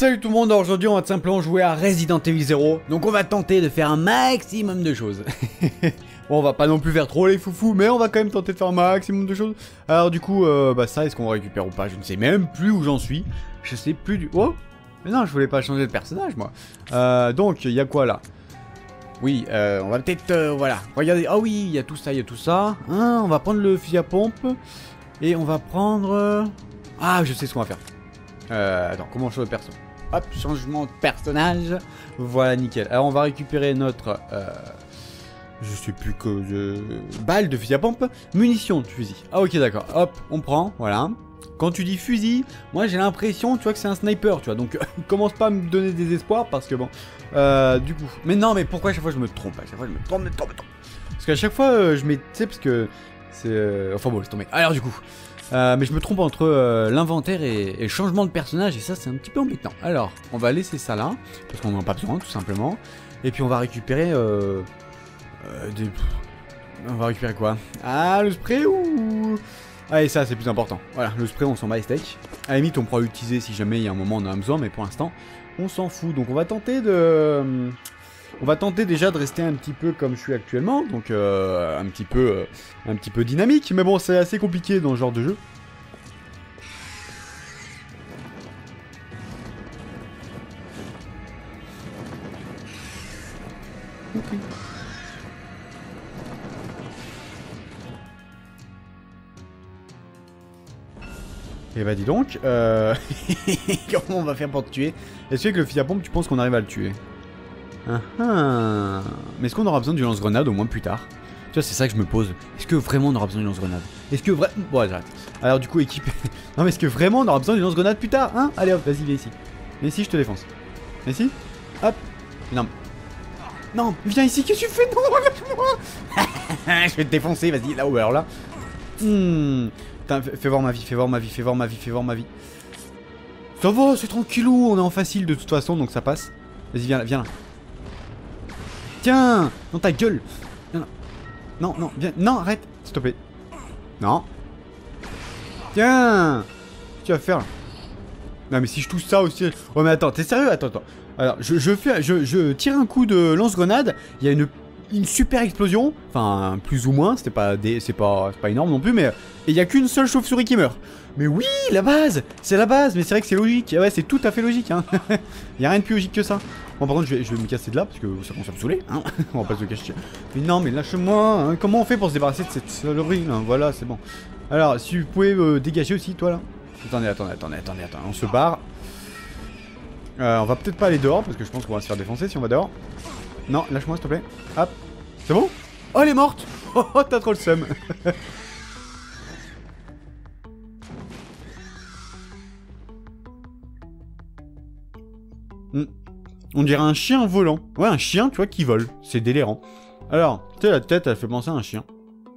Salut tout le monde, aujourd'hui on va tout simplement jouer à Resident Evil 0. Donc on va tenter de faire un maximum de choses. Bon, on va pas non plus faire trop les foufous, mais on va quand même tenter de faire un maximum de choses. Alors du coup, ça, est-ce qu'on récupère ou pas? Je ne sais même plus où j'en suis. Je sais plus du... Oh! Mais non, je voulais pas changer de personnage, moi. Donc, il y a quoi là? Oui, on va peut-être... voilà, regardez. Ah oui, il y a tout ça, il y a tout ça. Hein, on va prendre le fusil à pompe. Et on va prendre... Ah, je sais ce qu'on va faire. Attends, comment on change de perso? Hop, changement de personnage. Voilà, nickel. Alors, on va récupérer notre... je sais plus que... balle de fusil à pompe. Munitions de fusil. Ah, ok, d'accord. Hop, on prend, voilà. Quand tu dis fusil, moi j'ai l'impression, tu vois, que c'est un sniper, tu vois. Donc, commence pas à me donner des espoirs parce que bon... du coup... Mais non, mais pourquoi à chaque fois je me trompe? À chaque fois je me trompe. Parce qu'à chaque fois, je mets... Tu sais, parce que... c'est... Enfin bon, laisse tomber. Alors, du coup... mais je me trompe entre l'inventaire et le changement de personnage, et ça c'est un petit peu embêtant. Alors, on va laisser ça là, parce qu'on n'en a pas besoin tout simplement. Et puis on va récupérer des... On va récupérer quoi? Ah, le spray ou... Allez, ça c'est plus important. Voilà, le spray on s'en bat les steaks. À la limite on pourra l'utiliser si jamais il y a un moment on en a besoin, mais pour l'instant on s'en fout. Donc on va tenter de... On va tenter déjà de rester un petit peu comme je suis actuellement, donc un petit peu dynamique, mais bon c'est assez compliqué dans ce genre de jeu. Okay. Et bah dis donc, comment on va faire pour te tuer? Est-ce que avec le fusil à pompe tu penses qu'on arrive à le tuer? Mais est-ce qu'on aura besoin du lance-grenade au moins plus tard? Tu vois, c'est ça que je me pose. Est-ce que vraiment on aura besoin du lance-grenade? Est-ce que vraiment... Bon, j'arrête. Alors du coup, équipé... Non mais est-ce que vraiment on aura besoin du lance-grenade plus tard? Hein? Allez hop, vas-y, viens ici. Viens ici, je te défonce. Viens ici. Hop. Non. Non, viens ici, qu'est-ce que tu fais? Non, lâche-moi. Je vais te défoncer, vas-y, là-haut, alors là. Putain, fais voir ma vie, fais voir ma vie, fais voir ma vie, fais voir ma vie. Ça va, c'est tranquillou, on est en facile de toute façon, donc ça passe. Vas-y, viens là, viens là. Tiens, dans ta gueule. Non, non, viens. Non, arrête, s'il te plaît. Non. Tiens. Qu'est-ce que tu vas faire là? Non, mais si je touche ça aussi... Oh, mais attends, t'es sérieux? Attends. Alors, je tire un coup de lance-grenade. Il y a une super explosion. Enfin, plus ou moins. C'est pas énorme non plus, mais... Et il y a qu'une seule chauve-souris qui meurt. Mais oui, la base. C'est la base, mais c'est vrai que c'est logique. Ouais, c'est tout à fait logique, hein. Il y a rien de plus logique que ça. Bon, par contre, je vais me casser de là, parce que ça commence à me saouler, hein. On va pas se le cacher. Mais non, mais lâche-moi, hein. Comment on fait pour se débarrasser de cette salerie, là? Voilà, c'est bon. Alors, si vous pouvez dégager aussi, toi, là. Attendez, on se barre. On va peut-être pas aller dehors, parce que je pense qu'on va se faire défoncer si on va dehors. Non, lâche-moi, s'il te plaît. Hop. C'est bon? Oh, elle est morte. Oh, t'as trop le seum. On dirait un chien volant. Ouais, un chien, tu vois, qui vole. C'est délirant. Alors, tu sais, la tête, elle fait penser à un chien.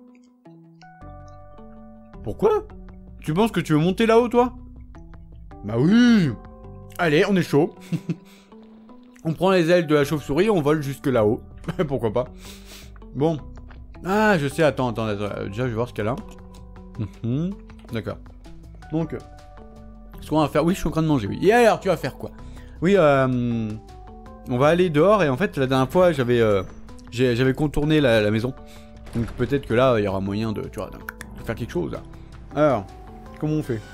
Pourquoi? Tu penses que tu veux monter là-haut, toi? Bah oui. Allez, on est chaud. On prend les ailes de la chauve-souris, on vole jusque là-haut. Pourquoi pas? Bon. Ah, je sais, attends. Déjà, je vais voir ce qu'elle a. D'accord. Donc, ce qu'on va faire... Oui, je suis en train de manger, oui. Et alors, tu vas faire quoi? Oui, on va aller dehors, et en fait, la dernière fois, j'avais contourné la maison. Donc peut-être que là, il y aura moyen de, tu vois, de faire quelque chose, là. Alors, comment on fait?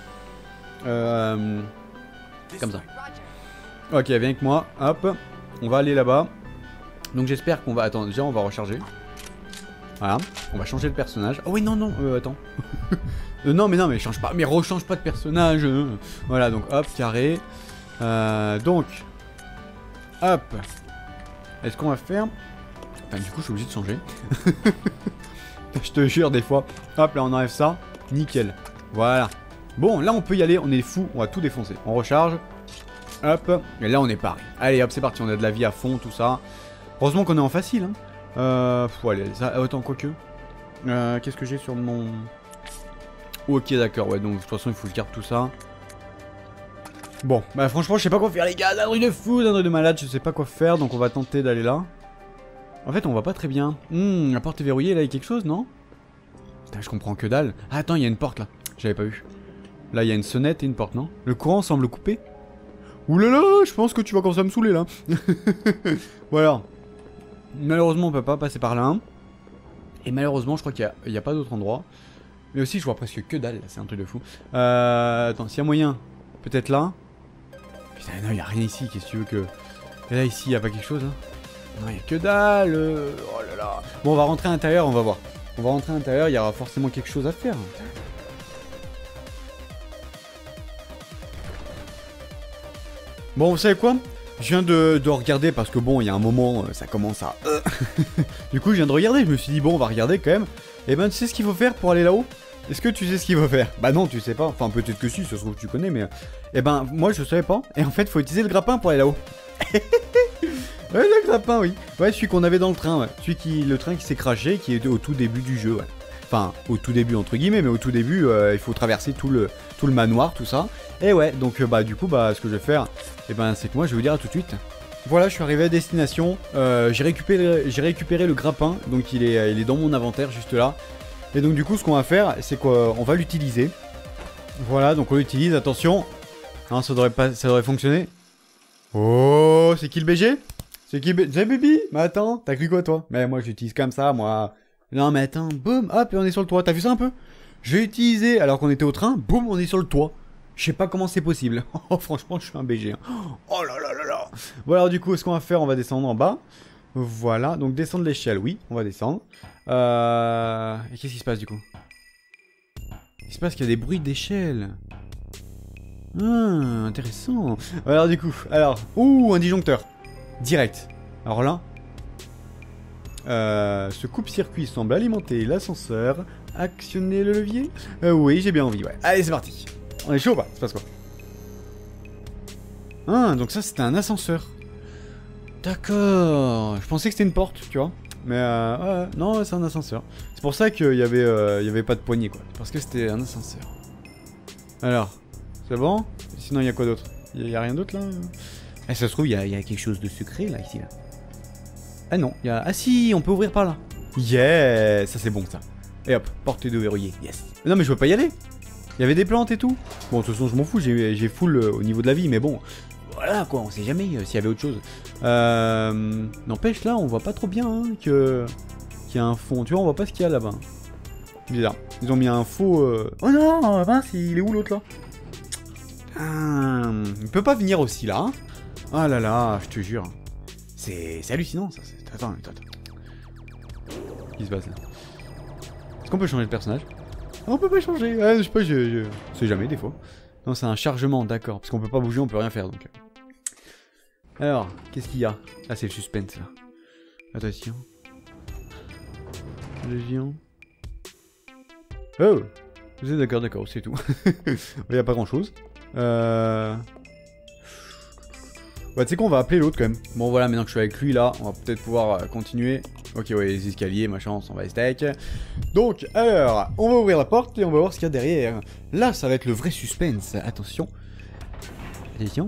Comme ça. Ok, viens avec moi, hop. On va aller là-bas. Donc j'espère qu'on va... Attends, déjà, on va recharger. Voilà, on va changer de personnage. Oh oui, non, attends. Non, mais change pas, mais rechange pas de personnage. Voilà, donc hop, carré. Donc, hop. Est-ce qu'on va faire... Enfin, du coup, je suis obligé de changer. Je te jure, des fois. Hop, là, on enlève ça. Nickel. Voilà. Bon, là, on peut y aller. On est fou. On va tout défoncer. On recharge. Hop. Et là, on est pareil. Allez, hop, c'est parti. On a de la vie à fond, tout ça. Heureusement qu'on est en facile. Hein. Faut aller. Ça... Autant, quoique. Qu'est-ce que j'ai sur mon... Ok, d'accord. Ouais, donc, de toute façon, il faut que je garde tout ça. Bon, bah franchement je sais pas quoi faire les gars, un truc de fou, un truc de malade, je sais pas quoi faire, donc on va tenter d'aller là. En fait on va pas très bien. La porte est verrouillée, là il y a quelque chose, non? Putain, je comprends que dalle. Ah, attends, il y a une porte là, j'avais pas vu. Là il y a une sonnette et une porte, non? Le courant semble coupé. Ouh là là, je pense que tu vas commencer à me saouler là. Voilà. Malheureusement, on peut pas passer par là. Et malheureusement, je crois qu'il n'y a pas d'autre endroit. Mais aussi, je vois presque que dalle, c'est un truc de fou. Attends, s'il y a moyen, peut-être là. Putain, non, il n'y a rien ici, qu'est-ce que tu veux que... Et là, ici, il n'y a pas quelque chose, hein? Non, il n'y a que dalle. Oh là là. Bon, on va rentrer à l'intérieur, on va voir. On va rentrer à l'intérieur, il y aura forcément quelque chose à faire. Bon, vous savez quoi? Je viens de regarder parce que bon, il y a un moment, ça commence à... Du coup, je viens de regarder, je me suis dit, bon, on va regarder quand même. Et ben, tu sais ce qu'il faut faire pour aller là-haut? Est-ce que tu sais ce qu'il faut faire? Bah non, tu sais pas. Enfin, peut-être que si, ça se trouve que tu connais, mais... Eh ben, moi, je savais pas. Et en fait, faut utiliser le grappin pour aller là-haut. Ouais, le grappin, oui. Ouais, celui qu'on avait dans le train, ouais. Le train qui s'est crashé, qui est au tout début du jeu, ouais. Enfin, au tout début, entre guillemets, mais au tout début, il faut traverser tout le manoir, tout ça. Et ouais, donc, bah, du coup, bah, ce que je vais faire, eh ben, c'est que moi, je vais vous dire à tout de suite. Voilà, je suis arrivé à destination. J'ai récupéré le grappin, donc il est dans mon inventaire, juste là. Et donc, du coup, ce qu'on va faire, c'est qu'on va l'utiliser. Voilà, donc on l'utilise, attention. Hein, ça devrait fonctionner. Oh, c'est qui le BG? C'est qui le BG? C'est Baby? Mais attends, t'as cru quoi, toi? Mais moi, j'utilise comme ça, moi. Non, mais attends, boum, hop, et on est sur le toit. T'as vu ça un peu? J'ai utilisé, alors qu'on était au train, boum, on est sur le toit. Je sais pas comment c'est possible. Oh, franchement, je suis un BG. Hein. Oh là là là là. Voilà, alors, du coup, ce qu'on va faire, on va descendre en bas. Voilà, donc descendre l'échelle, oui, on va descendre. Et qu'est-ce qui se passe, du coup? Il se passe qu'il y a des bruits d'échelle. Ah, intéressant. Alors, du coup, ouh, un disjoncteur. Direct. Alors là... ce coupe-circuit semble alimenter l'ascenseur. Actionner le levier? Oui, j'ai bien envie, ouais. Allez, c'est parti. On est chaud ou pas? Ça se passe quoi? Ah, donc ça, c'était un ascenseur. D'accord. Je pensais que c'était une porte, tu vois. Mais ouais, non, c'est un ascenseur. C'est pour ça qu'il y avait pas de poignée, quoi. Parce que c'était un ascenseur. Alors, c'est bon? Sinon, il y a quoi d'autre? Il y a rien d'autre, là? Eh, ça se trouve, il y a quelque chose de secret, là, ici, là. Ah non, il y a... Ah si, on peut ouvrir par là. Yeah, ça c'est bon, ça. Et hop, porte de verrouillée, yes. Non, mais je veux pas y aller. Il y avait des plantes et tout. Bon, de toute façon, je m'en fous, j'ai full au niveau de la vie, mais bon... Voilà, quoi, on sait jamais s'il y avait autre chose. N'empêche, là, on voit pas trop bien, hein, qu'il y a un fond. Tu vois, on voit pas ce qu'il y a là-bas. Bizarre. Ils ont mis un faux... Oh non, mince, il est où l'autre, là? Il peut pas venir aussi, là. Hein. Ah là là, je te jure. C'est hallucinant, ça. Attends. Qu'est-ce qui se passe, là? Est-ce qu'on peut changer de personnage? On peut pas changer. Ouais, je sais pas, je sais jamais, des fois. Non, c'est un chargement, d'accord. Parce qu'on peut pas bouger, on peut rien faire, donc... Alors, qu'est-ce qu'il y a? Ah, c'est le suspense, là. Attention. Légion. Oh! Vous êtes d'accord, c'est tout. Il y a pas grand-chose. Bah, tu sais quoi, on va appeler l'autre, quand même. Bon, voilà, maintenant que je suis avec lui, là, on va peut-être pouvoir continuer. Ok, ouais, les escaliers, machin, on s'en va steak. Donc, alors, on va ouvrir la porte et on va voir ce qu'il y a derrière. Là, ça va être le vrai suspense. Attention. Attention.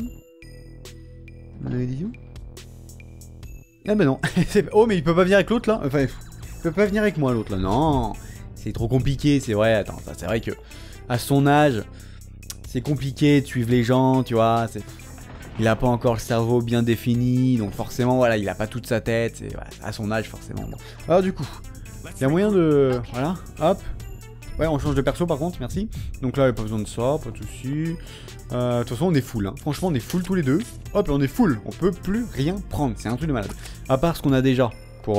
Ah bah non. Oh, mais il peut pas venir avec l'autre, là. Enfin, il peut pas venir avec moi, l'autre, là. Non. C'est trop compliqué, c'est vrai. Attends, c'est vrai que à son âge, c'est compliqué de suivre les gens, tu vois. Il a pas encore le cerveau bien défini, donc forcément, voilà, il a pas toute sa tête. Et voilà, à son âge, forcément. Bon. Alors, du coup, il y a moyen de... Voilà, hop. Ouais, on change de perso, par contre, merci. Donc là, il n'y a pas besoin de ça, pas de soucis. De toute façon, on est full, hein. Franchement, on est full tous les deux. Hop, on est full. On peut plus rien prendre. C'est un truc de malade. À part ce qu'on a déjà pour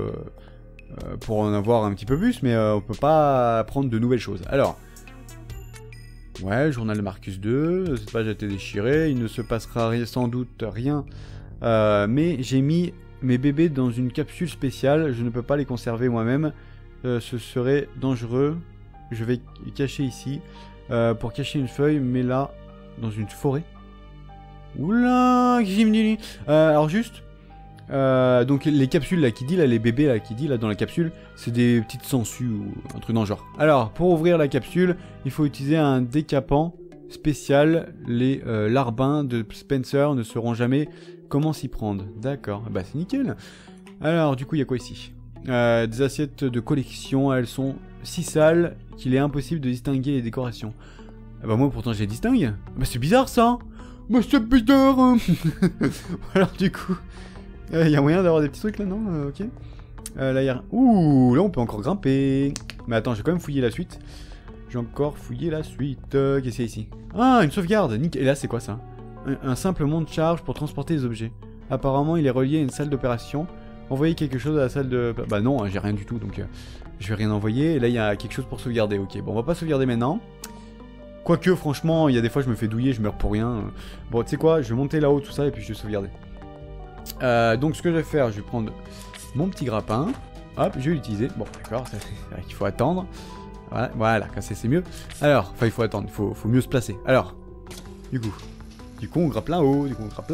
en avoir un petit peu plus, mais on peut pas prendre de nouvelles choses. Alors, ouais, journal de Marcus 2. Cette page a été déchirée. Il ne se passera sans doute rien. Mais j'ai mis mes bébés dans une capsule spéciale. Je ne peux pas les conserver moi-même. Ce serait dangereux. Je vais cacher ici. Pour cacher une feuille, mais là, dans une forêt. Oula, alors juste, donc les capsules là qui dit là, les bébés là qui dit là dans la capsule, c'est des petites sangsues ou un truc dans le genre. Alors pour ouvrir la capsule, il faut utiliser un décapant spécial. Les larbins de Spencer ne sauront jamais comment s'y prendre. D'accord, bah c'est nickel. Alors du coup il y a quoi ici? Des assiettes de collection, elles sont si sales qu'il est impossible de distinguer les décorations. Ah bah moi pourtant je les distingue. Bah c'est bizarre ça. Monsieur Peter. Alors du coup... y a moyen d'avoir des petits trucs là, non? Ok. Là, y a... Ouh, là on peut encore grimper. Mais attends, je vais quand même fouiller la suite. J'ai encore fouillé la suite. Qu'est-ce qu'il y a ici? Ah, une sauvegarde. Et là, c'est quoi ça? Un simple monte-charge pour transporter des objets. Apparemment, il est relié à une salle d'opération. Envoyer quelque chose à la salle de... Bah non, j'ai rien du tout, donc je vais rien envoyer. Et là, il y a quelque chose pour sauvegarder. Ok, bon, on va pas sauvegarder maintenant. Quoique, franchement, il y a des fois, je me fais douiller, je meurs pour rien. Bon, tu sais quoi, je vais monter là-haut, tout ça, et puis je vais sauvegarder. Donc, ce que je vais faire, je vais prendre mon petit grappin. Hop, je vais l'utiliser. Bon, d'accord, c'est vrai qu'il faut attendre. Voilà, casser, c'est mieux. Alors, enfin, il faut attendre, il faut mieux se placer. Alors, du coup, on grappe là-haut,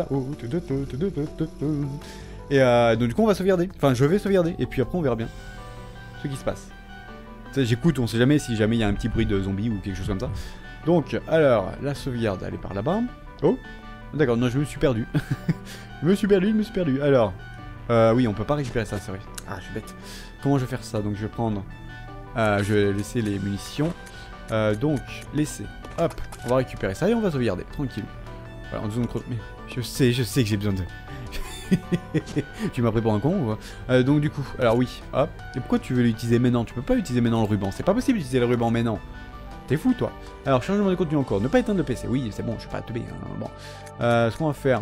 Et donc, du coup, on va sauvegarder. Enfin, je vais sauvegarder, et puis après, on verra bien ce qui se passe. J'écoute, on sait jamais si jamais il y a un petit bruit de zombie ou quelque chose comme ça. Donc, alors, la sauvegarde, elle est par là-bas. Oh, d'accord, non, je me suis perdu. je me suis perdu. Alors, oui, on peut pas récupérer ça, c'est vrai. Ah, je suis bête. Comment je vais faire ça? Donc, je vais prendre... je vais laisser les munitions. Donc, laisser. Hop, on va récupérer ça et on va sauvegarder, tranquille. Voilà, en 2 secondes. Mais je sais que j'ai besoin de... tu m'as pris pour un con ou quoi? Donc du coup, alors oui, hop. Et pourquoi tu veux l'utiliser maintenant? Tu peux pas utiliser maintenant le ruban. C'est pas possible d'utiliser le ruban maintenant. T'es fou toi. Alors changement de contenu encore. Ne pas éteindre le PC. Oui, c'est bon, je suis pas teubé. Hein. Bon. Ce qu'on va faire.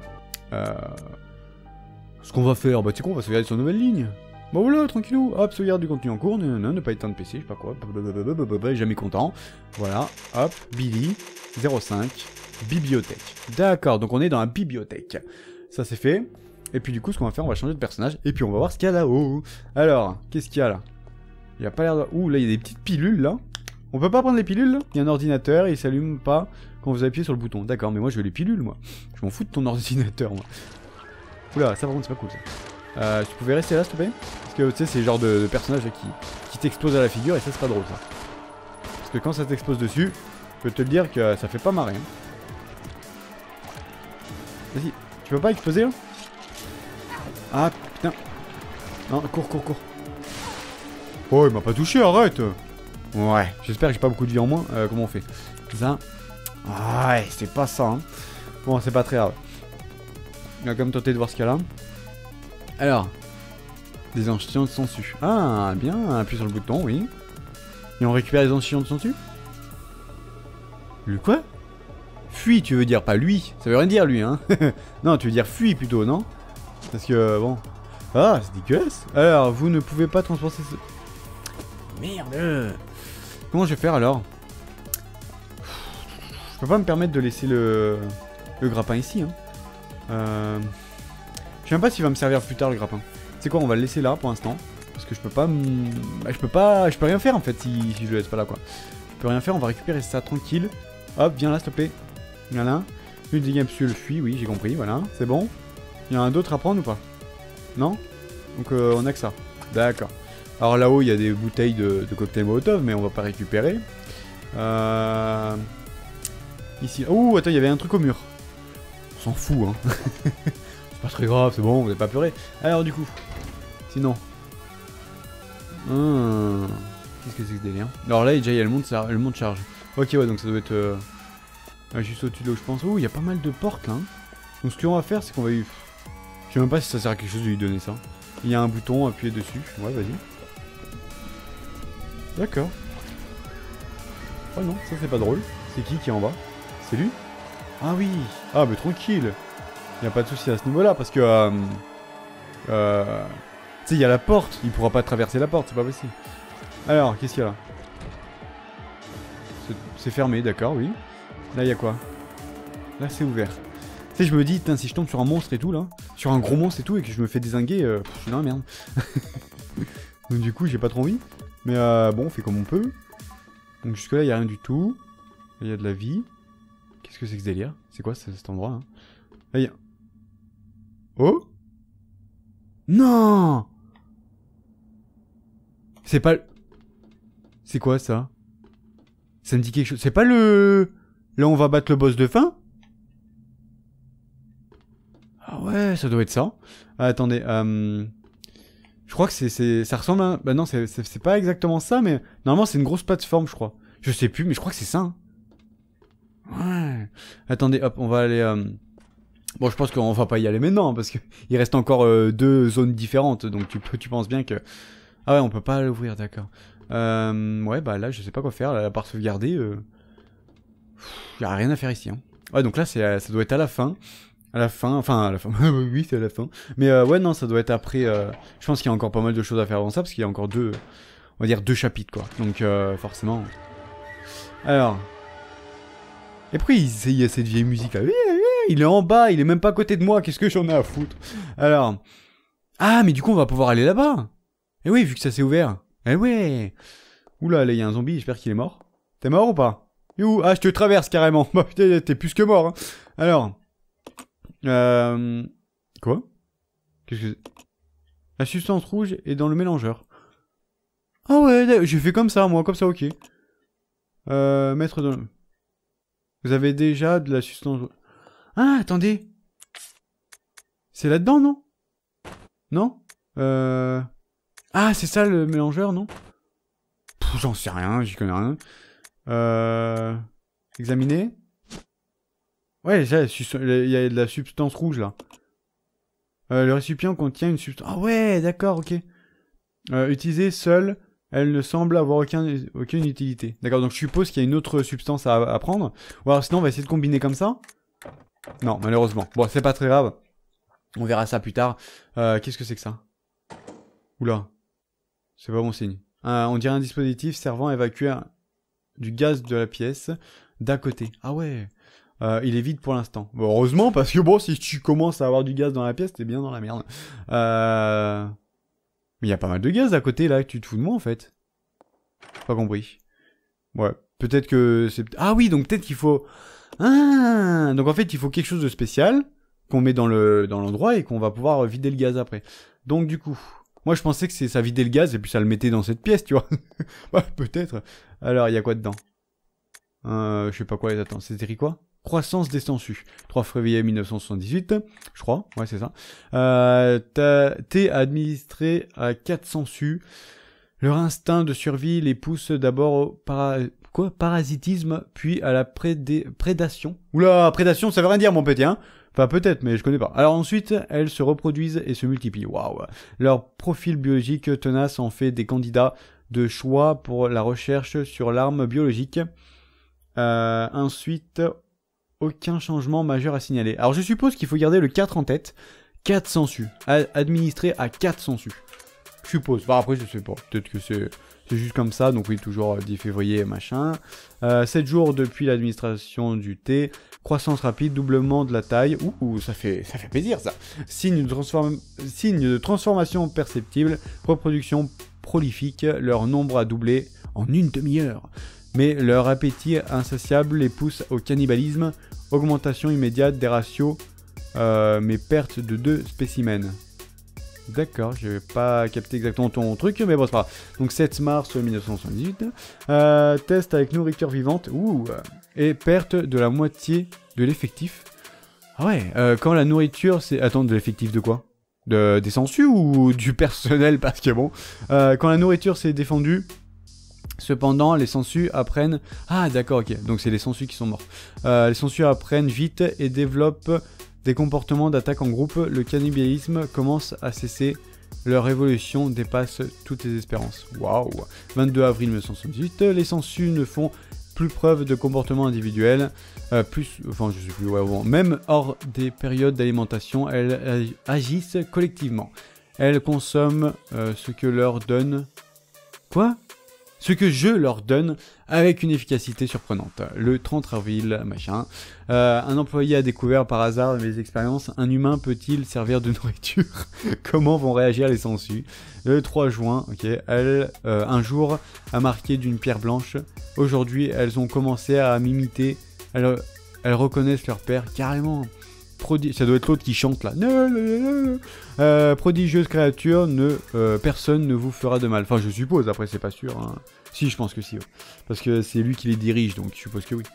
Bah tu sais quoi, on va sauvegarder sur une nouvelle ligne. Bah voilà, tranquillou. Hop, sauvegarde du contenu en cours. Non, ne pas éteindre le PC, je sais pas quoi. Jamais content. Voilà, hop, Billy 05 bibliothèque. D'accord, donc on est dans la bibliothèque. Ça c'est fait. Et puis du coup, ce qu'on va faire, on va changer de personnage. Et puis on va voir ce qu'il y a là-haut. Alors, qu'est-ce qu'il y a là? Il a pas l'air de... Ouh, là, il y a des petites pilules, là. On peut pas prendre les pilules, là? Il y a un ordinateur et il s'allume pas quand vous appuyez sur le bouton. D'accord, mais moi, je veux les pilules, moi. Je m'en fous de ton ordinateur, moi. Oula, ça par contre, c'est pas cool, ça. Tu pouvais rester là, s'il te plaît? Parce que, tu sais, c'est le genre de personnage là, qui t'explose à la figure et ça, c'est pas drôle, ça. Parce que quand ça t'explose dessus, je peux te le dire que ça fait pas marrer. Hein. Vas-y. Tu peux pas exploser là? Ah putain. Non, cours. Oh, il m'a pas touché, arrête. Ouais, j'espère que j'ai pas beaucoup de vie en moins. Comment on fait? Ça. Ouais, c'est pas ça. Hein. Bon, c'est pas très grave. On va quand même tenter de voir ce qu'il y a là. Alors. Des échantillons de sangsue. Ah, bien. Appuie sur le bouton, oui. Et on récupère les échantillons de sangsue? Le quoi? Fuis, tu veux dire, pas lui. Ça veut rien dire, lui, hein. Non, tu veux dire fuis, plutôt, non? Parce que, bon... Ah, c'est dégueulasse. Alors, vous ne pouvez pas transporter ce... Merde. Comment je vais faire, alors? Je peux pas me permettre de laisser le grappin ici, hein. Je sais même pas s'il va me servir plus tard, le grappin. C'est quoi, on va le laisser là, pour l'instant. Parce que je peux pas... Bah, je peux rien faire, en fait, si je le laisse pas là, quoi. Je peux rien faire, on va récupérer ça, tranquille. Hop, viens là, s'il te plaît. Voilà. Une des capsules fuit, oui, j'ai compris, voilà. C'est bon. Il y en a un d'autre à prendre ou pas? Non? Donc on a que ça. D'accord. Alors là-haut, il y a des bouteilles de cocktail Molotov, mais on va pas récupérer. Ici. Oh, attends, il y avait un truc au mur. On s'en fout, hein. C'est pas très grave, c'est bon, vous n'avez pas pleuré. Alors du coup. Sinon. Qu'est-ce que c'est que ce délire? Alors là, déjà, il y a le monde charge. Ok, ouais, donc ça doit être... juste au-dessus de là où je pense. Oh, il y a pas mal de portes là. Donc ce qu'on va faire, c'est qu'on va lui... Je sais même pas si ça sert à quelque chose de lui donner ça. Il y a un bouton, appuyez dessus. Ouais, vas-y. D'accord. Oh non, ça c'est pas drôle. C'est qui est en bas? C'est lui? Ah oui. Ah, mais tranquille. Il n'y a pas de souci à ce niveau-là, parce que... tu sais, il y a la porte. Il pourra pas traverser la porte, c'est pas possible. Alors, qu'est-ce qu'il y a là? C'est fermé, d'accord, oui. Là, il y a quoi? Là, c'est ouvert. Tu sais, je me dis, si je tombe sur un monstre et tout, là, sur un gros monstre et tout, et que je me fais dézinguer, je suis dans la merde. Donc, du coup, j'ai pas trop envie. Mais bon, on fait comme on peut. Donc, jusque-là, il n'y a rien du tout. Là, il y a de la vie. Qu'est-ce que c'est que ce délire? C'est quoi cet endroit, là? Là, il y a... Oh? Non! C'est pas... C'est quoi, ça? Ça me dit quelque chose. C'est pas le... Là, on va battre le boss de fin? Ah ouais, ça doit être ça. Ah, attendez, je crois que ça ressemble à... Bah non, c'est pas exactement ça, mais... Normalement, c'est une grosse plateforme, je crois. Je sais plus, mais je crois que c'est ça. Hein. Ouais. Attendez, hop, on va aller... Bon, je pense qu'on va pas y aller maintenant, parce que il reste encore 2 zones différentes, donc tu penses bien que... Ah ouais, on peut pas l'ouvrir, d'accord. Ouais, bah là, je sais pas quoi faire, là, à part sauvegarder. Y a rien à faire ici, hein. Ouais, donc là, ça doit être à la fin. Enfin, à la fin. Oui, c'est à la fin. Mais ouais, non, ça doit être après. Je pense qu'il y a encore pas mal de choses à faire avant ça, parce qu'il y a encore on va dire 2 chapitres, quoi. Donc, forcément. Alors. Et puis, il y a cette vieille musique là. Il est en bas, il est même pas à côté de moi, qu'est-ce que j'en ai à foutre? Alors. Ah, mais du coup, on va pouvoir aller là-bas. Eh oui, vu que ça s'est ouvert. Eh ouais. Oula, là, il y a un zombie, j'espère qu'il est mort. T'es mort ou pas? Et où? Ah, je te traverse carrément. Bah putain, t'es plus que mort, hein. Alors. Quoi? Qu'est-ce que c'est? La substance rouge est dans le mélangeur. Ah ouais, j'ai fait comme ça, moi, comme ça, ok. Mettre dans le... Vous avez déjà de la substance... Ah, attendez. C'est là-dedans, non? Non? Ah, c'est ça, le mélangeur, non? J'en sais rien, j'y connais rien. Examiner. Ouais, il y a de la substance rouge, là. Le récipient contient une substance... Ah ouais, d'accord, ok. Utilisée seule, elle ne semble avoir aucune utilité. D'accord, donc je suppose qu'il y a une autre substance à prendre. Ou alors sinon, on va essayer de combiner comme ça. Non, malheureusement. Bon, c'est pas très grave. On verra ça plus tard. Qu'est-ce que c'est que ça? Oula. C'est pas bon signe. On dirait un dispositif servant à évacuer du gaz de la pièce d'à côté. Ah ouais. Il est vide pour l'instant. Bon, heureusement, parce que bon, si tu commences à avoir du gaz dans la pièce, t'es bien dans la merde. Mais il y a pas mal de gaz à côté, là, que tu te fous de moi, en fait. Pas compris. Ouais. Peut-être que c'est... Ah oui, donc peut-être qu'il faut... Ah, donc en fait, il faut quelque chose de spécial qu'on met dans l'endroit et qu'on va pouvoir vider le gaz après. Donc du coup... Moi, je pensais que ça vidait le gaz et puis ça le mettait dans cette pièce, tu vois. Ouais, peut-être. Alors, il y a quoi dedans? Je sais pas quoi les attends. C'est écrit quoi? Croissance des sangsues. 3 février 1978, je crois. Ouais, c'est ça. Thé administré à 4 sangsues. Leur instinct de survie les pousse d'abord au parasitisme, puis à la prédation. Oula, prédation, ça veut rien dire, mon petit, hein. Enfin, peut-être, mais je connais pas. Alors ensuite, elles se reproduisent et se multiplient. Waouh. Leur profil biologique tenace en fait des candidats de choix pour la recherche sur l'arme biologique. Ensuite, aucun changement majeur à signaler. Alors je suppose qu'il faut garder le 4 en tête. 4 sangsues. Administré à 4 sangsues. Je suppose. Enfin, après, je sais pas. Peut-être que c'est juste comme ça. Donc oui, toujours 10 février, machin. 7 jours depuis l'administration du thé. Croissance rapide, doublement de la taille. Ouh, ça fait plaisir, ça. Signe de transformation perceptible. Reproduction prolifique. Leur nombre a doublé en une demi-heure. Mais leur appétit insatiable les pousse au cannibalisme. Augmentation immédiate des ratios. Mais perte de 2 spécimens. D'accord, je vais pas capter exactement ton truc, mais bon, c'est pas grave. Donc 7 mars 1978. Test avec nourriture vivante. Et perte de la moitié de l'effectif. Ah ouais, quand la nourriture, c'est... Attends, de l'effectif de quoi? Des sangsues ou du personnel? Parce que bon, quand la nourriture s'est défendue, cependant, les sangsues apprennent... Ah d'accord, ok, donc c'est les sangsues qui sont morts. Les sangsues apprennent vite et développent des comportements d'attaque en groupe. Le cannibalisme commence à cesser. Leur évolution dépasse toutes les espérances. Waouh. 22 avril 1978, les sangsues ne font plus preuve de comportement individuel. Enfin, je sais plus, ouais, bon. Même hors des périodes d'alimentation, elles agissent collectivement. Elles consomment ce que leur donne... Quoi? Ce que je leur donne avec une efficacité surprenante. Le 30 avril, machin. Un employé a découvert par hasard mes expériences. Un humain peut-il servir de nourriture? Comment vont réagir les sangsues? Le 3 juin, ok. Un jour a marqué d'une pierre blanche. Aujourd'hui, elles ont commencé à m'imiter. Elles reconnaissent leur père carrément. Ça doit être l'autre qui chante là. Prodigieuse créature, personne ne vous fera de mal. Enfin, je suppose, après, c'est pas sûr. Hein. Si, je pense que si. Ouais. Parce que c'est lui qui les dirige, donc je suppose que oui.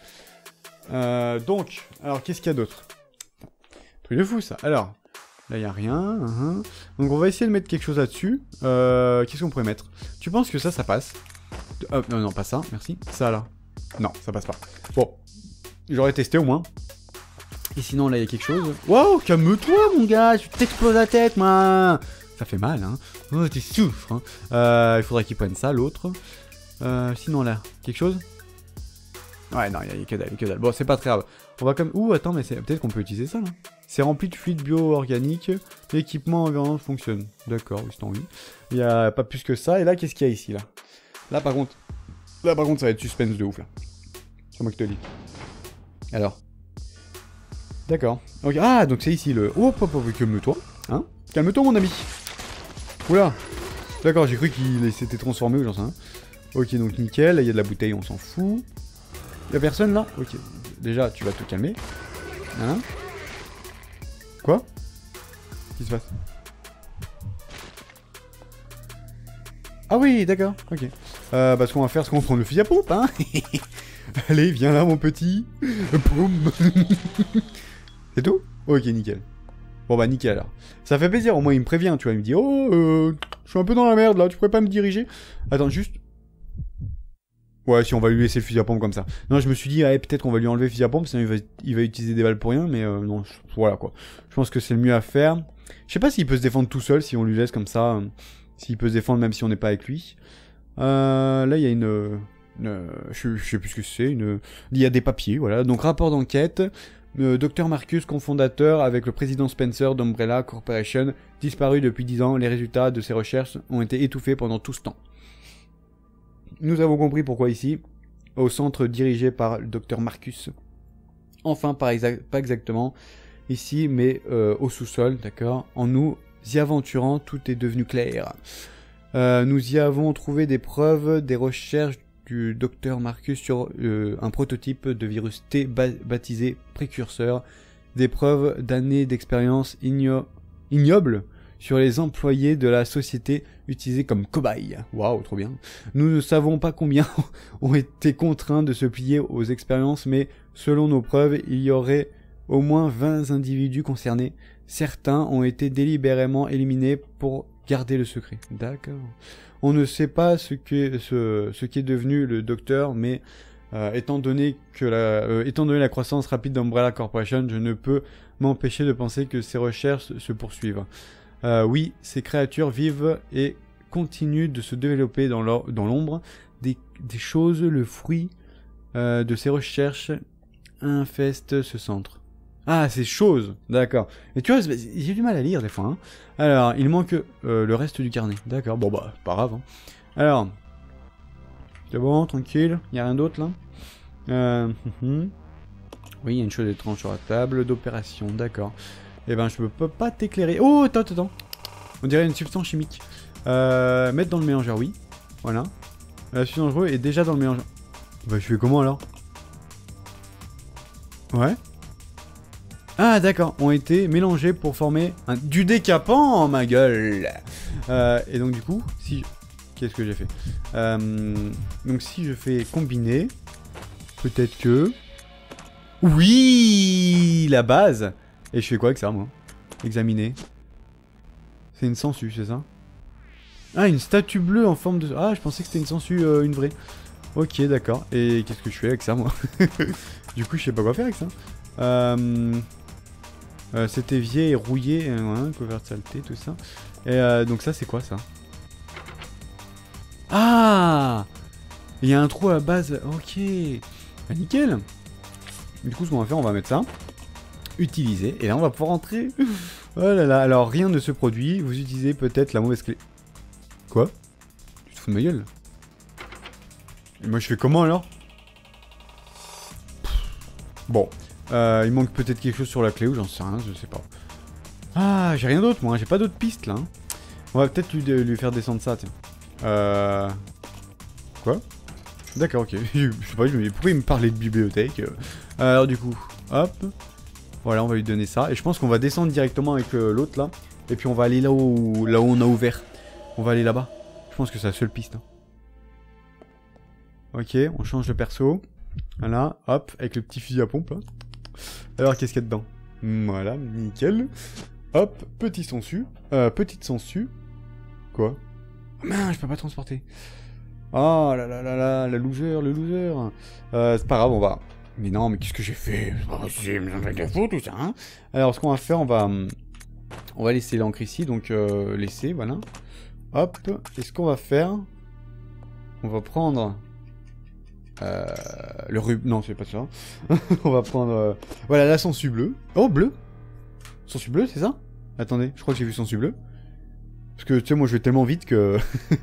Donc, alors, qu'est-ce qu'il y a d'autre? Truc de fou, ça. Alors, là, il n'y a rien. Donc, on va essayer de mettre quelque chose là-dessus. Qu'est-ce qu'on pourrait mettre? Tu penses que ça passe? Non, pas ça, merci. Ça, là. Non, ça passe pas. Bon. J'aurais testé au moins. Et sinon, là, il y a quelque chose. Wow, calme-toi, mon gars. Je t'explose la tête, moi. Ça fait mal, hein. Oh, tu souffres, hein. Il faudrait qu'il prenne ça, l'autre. Sinon, là, quelque chose? Ouais, non, il y a que dalle, que dalle. Bon, c'est pas très grave. On va comme... Ouh, attends, mais peut-être qu'on peut utiliser ça, là. C'est rempli de fluides bio-organiques. L'équipement environnement fonctionne. D'accord, oui, c'est en oui. Il n'y a pas plus que ça. Et là, qu'est-ce qu'il y a ici, là? Là, par contre, ça va être suspense de ouf, là. C'est moi qui te le dis. Alors. D'accord. Okay. Ah, donc c'est ici le... Oh, calme-toi. Hein? Calme-toi, mon ami. Oula. D'accord, j'ai cru qu'il s'était transformé ou j'en sais rien. Ok, donc nickel. Il y a de la bouteille, on s'en fout. Y'a personne là? Ok. Déjà, tu vas te calmer. Hein? Quoi? Qu'est-ce qui se passe? Ah oui, d'accord. Ok. Bah, ce qu'on va faire, c'est qu'on prend le fusil à pompe, hein. Allez, viens là, mon petit. Boum. C'est tout? Ok, nickel. Bon bah nickel alors. Ça fait plaisir, au moins il me prévient, tu vois. Il me dit, oh, je suis un peu dans la merde là, tu pourrais pas me diriger? Attends, juste... Ouais, si on va lui laisser le fusil à pompe comme ça. Non, je me suis dit, ouais, peut-être qu'on va lui enlever le fusil à pompe, sinon il va utiliser des balles pour rien, mais non, voilà quoi. Je pense que c'est le mieux à faire. Je sais pas s'il peut se défendre tout seul, si on lui laisse comme ça. S'il peut se défendre même si on n'est pas avec lui. Là, il y a je sais plus ce que c'est, il y a des papiers, voilà. Donc, rapport d'enquête. Dr Marcus, cofondateur avec le président Spencer d'Umbrella Corporation, disparu depuis 10 ans. Les résultats de ses recherches ont été étouffés pendant tout ce temps. Nous avons compris pourquoi ici, au centre dirigé par le Dr Marcus. Enfin, pas exactement ici, mais au sous-sol, d'accord. En nous y aventurant, tout est devenu clair. Nous y avons trouvé des preuves des recherches du Dr Marcus sur un prototype de virus T baptisé précurseur, des preuves d'années d'expérience ignobles sur les employés de la société utilisés comme cobayes. Waouh, trop bien. Nous ne savons pas combien ont été contraints de se plier aux expériences, mais selon nos preuves, il y aurait au moins 20 individus concernés. Certains ont été délibérément éliminés pour garder le secret. D'accord. On ne sait pas ce qu'est devenu le docteur, mais étant donné la croissance rapide d'Umbrella Corporation, je ne peux m'empêcher de penser que ces recherches se poursuivent. Oui, ces créatures vivent et continuent de se développer dans l'ombre. Des choses, le fruit de ces recherches infestent ce centre. Ah, ces choses, d'accord. Et tu vois, j'ai du mal à lire des fois. Hein. Alors, il manque le reste du carnet. D'accord, bon bah, pas grave. Hein. Alors, c'est bon, tranquille, il n'y a rien d'autre là. Oui, il y a une chose étrange sur la table d'opération, d'accord. Eh ben, je peux pas t'éclairer. Oh, attends. On dirait une substance chimique. Mettre dans le mélangeur, oui. Voilà. La substance dangereuse est déjà dans le mélangeur. Bah, je fais comment alors? Ouais. Ah, d'accord. Ont été mélangés pour former du décapant, ma gueule. Et donc, du coup, si... Qu'est-ce que j'ai fait? Donc, si je fais combiner, peut-être que... Oui, la base. Et je fais quoi avec ça, moi? Examiner. C'est une sangsue, c'est ça? Ah, une statue bleue en forme de... Ah, je pensais que c'était une sangsue, une vraie. Ok, d'accord. Et qu'est-ce que je fais avec ça, moi? Du coup, je sais pas quoi faire avec ça. Cet évier est rouillé, hein, couvert de saleté, tout ça. Et donc ça, c'est quoi, ça? Ah! Il y a un trou à la base. Ok. Ah, nickel. Du coup, ce qu'on va faire, on va mettre ça. Utiliser. Et là, on va pouvoir entrer. Oh là là. Alors, rien ne se produit. Vous utilisez peut-être la mauvaise clé. Quoi? Tu te fous de ma gueule? Et moi, je fais comment, alors? Bon. Il manque peut-être quelque chose sur la clé ou j'en sais rien, je sais pas. Ah, j'ai rien d'autre, moi. J'ai pas d'autres pistes, là. Hein. On va peut-être lui faire descendre ça, tiens. Quoi? D'accord, ok. Je sais pas, pourquoi il me parlait de bibliothèque? Alors, du coup, hop. Voilà, on va lui donner ça. Et je pense qu'on va descendre directement avec l'autre, là. Et puis, on va aller là où on a ouvert. On va aller là-bas. Je pense que c'est la seule piste. Hein. Ok, on change de perso. Voilà, hop, avec le petit fusil à pompe, là. Alors, qu'est-ce qu'il y a dedans? Voilà, nickel. Hop, petit sangsue. Petite sangsue. Quoi? Oh, mince, je peux pas transporter. Oh là là là là, la loser, le loser. C'est pas grave, Mais non, mais qu'est-ce que j'ai fait? C'est un truc de fou tout ça, hein. Alors, ce qu'on va faire, on va laisser l'encre ici, donc laisser, voilà. Hop, et ce qu'on va faire, on va prendre le ruban. Non, c'est pas ça. On va prendre, voilà, la sangsue bleue. Oh, bleu. Sangsue bleue, c'est ça? Attendez, je crois que j'ai vu sangsue bleue. Parce que, tu sais, moi, je vais tellement vite que...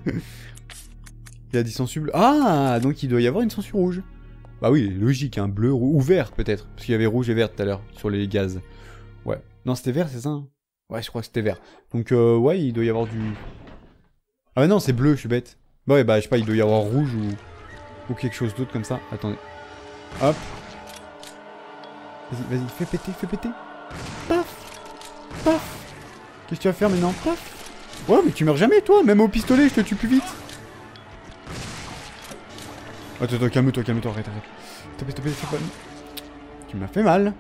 Il a dit sangsue bleue. Ah, donc il doit y avoir une sangsue rouge. Bah oui, logique, un bleu ou vert, peut-être. Parce qu'il y avait rouge et vert tout à l'heure, sur les gaz. Ouais. Non, c'était vert, c'est ça, hein? Ouais, je crois que c'était vert. Donc, ouais, il doit y avoir du... Ah, non, c'est bleu, je suis bête. Bah ouais, bah, je sais pas, il doit y avoir rouge ou quelque chose d'autre comme ça. Attendez. Hop. Vas-y, vas-y, fais péter, fais péter. Paf. Paf. Qu'est-ce que tu vas faire maintenant? Paf. Ouais, mais tu meurs jamais, toi. Même au pistolet, je te tue plus vite. Attends, calme-toi, arrête. Stop, pas... Tu m'as fait mal.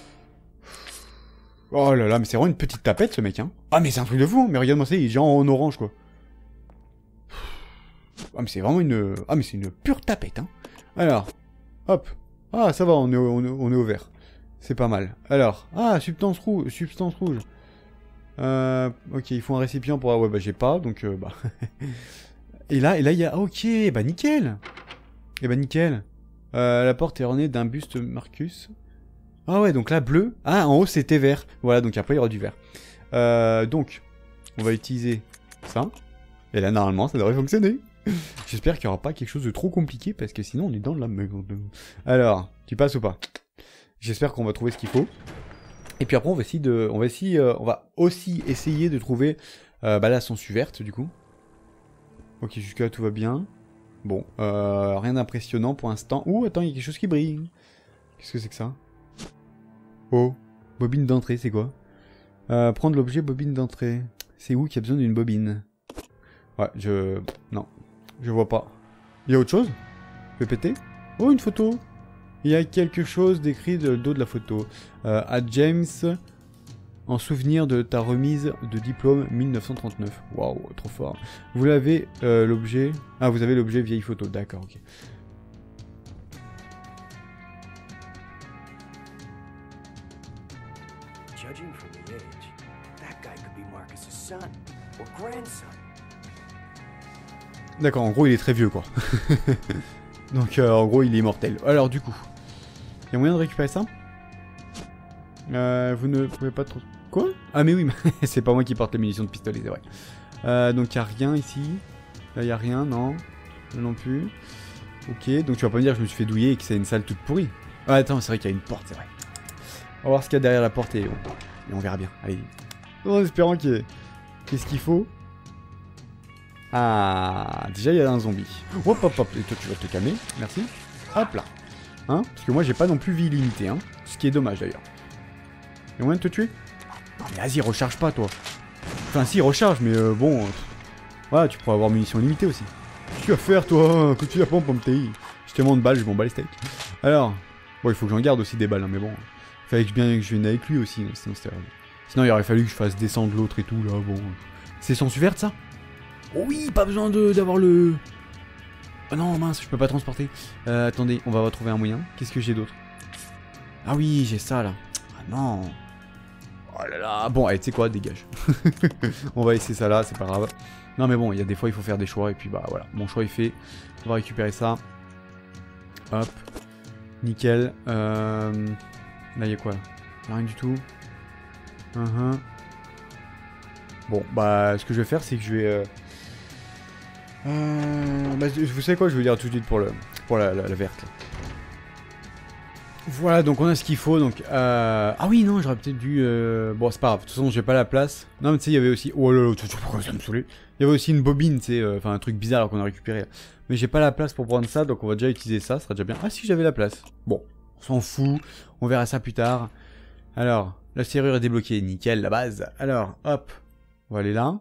Oh là là, mais c'est vraiment une petite tapette, ce mec, hein. Ah, mais c'est un truc de fou, hein. Mais regarde-moi ça, il est genre en orange, quoi. Ah, mais c'est vraiment une... Ah, mais c'est une pure tapette, hein. Alors, hop. Ah, ça va, on est au vert. C'est pas mal. Alors, ah, substance rouge. Ok, il faut un récipient pour... Ah ouais, bah j'ai pas, donc bah... et là, il y a... Ok, bah nickel. Et bah nickel. La porte est ornée d'un buste Marcus. Ah ouais, donc là, bleu. Ah, en haut, c'était vert. Voilà, donc après, il y aura du vert. Donc, on va utiliser ça. Et là, normalement, ça devrait fonctionner. J'espère qu'il n'y aura pas quelque chose de trop compliqué, parce que sinon, on est dans la merde. Alors, tu passes ou pas? J'espère qu'on va trouver ce qu'il faut. Et puis après, on va aussi essayer de trouver bah, la sangsue verte, du coup. Ok, jusque-là, tout va bien. Bon, rien d'impressionnant pour l'instant. Ouh, attends, il y a quelque chose qui brille. Qu'est-ce que c'est que ça? Oh, bobine d'entrée, c'est quoi? Prendre l'objet bobine d'entrée. C'est où qu'il y a besoin d'une bobine? Ouais, non, je vois pas. Il y a autre chose? Je vais péter? Oh, une photo! Il y a quelque chose d'écrit dans le dos de la photo. À James, en souvenir de ta remise de diplôme 1939. Waouh, trop fort. Vous l'avez, l'objet... Ah, vous avez l'objet vieille photo, d'accord, ok. Judging from the age, that guy could be Marcus's son or grandson. D'accord, en gros, il est très vieux, quoi. Donc, en gros, il est immortel. Alors, du coup, il y a moyen de récupérer ça? Vous ne pouvez pas trop... Quoi? Ah, mais oui, c'est pas moi qui porte les munitions de pistolet, c'est vrai. Donc, il n'y a rien ici. Là, il n'y a rien, non. Là non plus. Ok, donc tu vas pas me dire que je me suis fait douiller et que c'est une salle toute pourrie. Ah, attends, c'est vrai qu'il y a une porte, c'est vrai. On va voir ce qu'il y a derrière la porte et on verra bien. Allez. En espérant qu'il y ait... Qu'est-ce qu'il faut? Ah, déjà il y a un zombie. Hop, et toi tu vas te calmer, merci. Hop là. Hein? Parce que moi j'ai pas non plus vie illimitée, hein. Ce qui est dommage d'ailleurs. Y'a moyen de te tuer? Non mais vas-y, recharge pas toi. Enfin si, recharge, mais bon... voilà, tu pourras avoir munitions limitées aussi. Qu'est-ce que tu vas faire toi? Que tu vas pas pompe TI? J'ai tellement de balles, je m'en bats les steaks. Alors, bon il faut que j'en garde aussi des balles, hein, mais bon... Fallait que je vienne avec lui aussi, sinon c'était... Sinon il aurait fallu que je fasse descendre l'autre et tout, là, bon... C'est sangsue verte ça? Oh oui, pas besoin d'avoir le... Oh non, mince, je peux pas transporter. Attendez, on va retrouver un moyen. Qu'est-ce que j'ai d'autre? Ah oui, j'ai ça, là. Ah non. Oh là là. Bon, allez, tu sais quoi, dégage. On va laisser ça là, c'est pas grave. Non, mais bon, il y a des fois, il faut faire des choix. Et puis, bah, voilà. Mon choix est fait. On va récupérer ça. Hop. Nickel. Là, il y a quoi, là? Y a rien du tout. Bon, bah, ce que je vais faire, c'est que je vais... bah, vous savez quoi, je vais dire tout de suite pour la verte. Là. Voilà, donc on a ce qu'il faut, donc... Ah oui, non, j'aurais peut-être dû... Bon, c'est pas grave, de toute façon, j'ai pas la place. Non, mais tu sais, il y avait aussi... Oh là là, pourquoi ça me saoulait? Il y avait aussi une bobine, tu sais, enfin un truc bizarre qu'on a récupéré. Mais j'ai pas la place pour prendre ça, donc on va déjà utiliser ça, ça sera déjà bien. Ah si, j'avais la place. Bon, on s'en fout, on verra ça plus tard. Alors, la serrure est débloquée, nickel, la base. Alors, hop, on va aller là.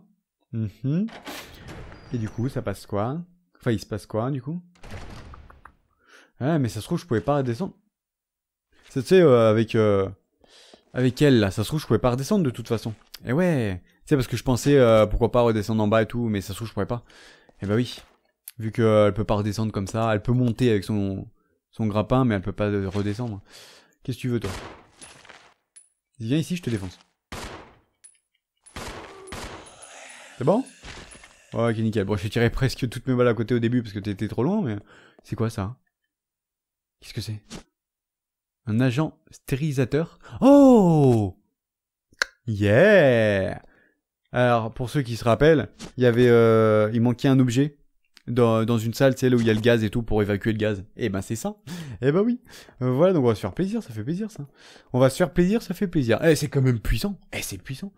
Et du coup, ça passe quoi? Enfin, il se passe quoi, du coup? Ah, mais ça se trouve, je pouvais pas redescendre. Tu sais, avec elle, là, ça se trouve, je pouvais pas redescendre de toute façon. Et ouais, tu sais, parce que je pensais, pourquoi pas redescendre en bas et tout, mais ça se trouve, je pourrais pas. Et bah oui, vu qu'elle peut pas redescendre comme ça, elle peut monter avec son son grappin, mais elle peut pas redescendre. Qu'est-ce que tu veux, toi? Viens ici, je te défonce. C'est bon? Ouais, ok, nickel. Bon, j'ai tiré presque toutes mes balles à côté au début parce que t'étais trop loin, mais... C'est quoi, ça? Qu'est-ce que c'est? Un agent stérilisateur? Oh! Yeah! Alors, pour ceux qui se rappellent, il y avait... il manquait un objet dans une salle, tu sais, là où il y a le gaz et tout, pour évacuer le gaz. Et ben, c'est ça. Et ben oui. Voilà, donc on va se faire plaisir, ça fait plaisir, ça. On va se faire plaisir, ça fait plaisir. Eh, c'est quand même puissant. Eh, c'est puissant.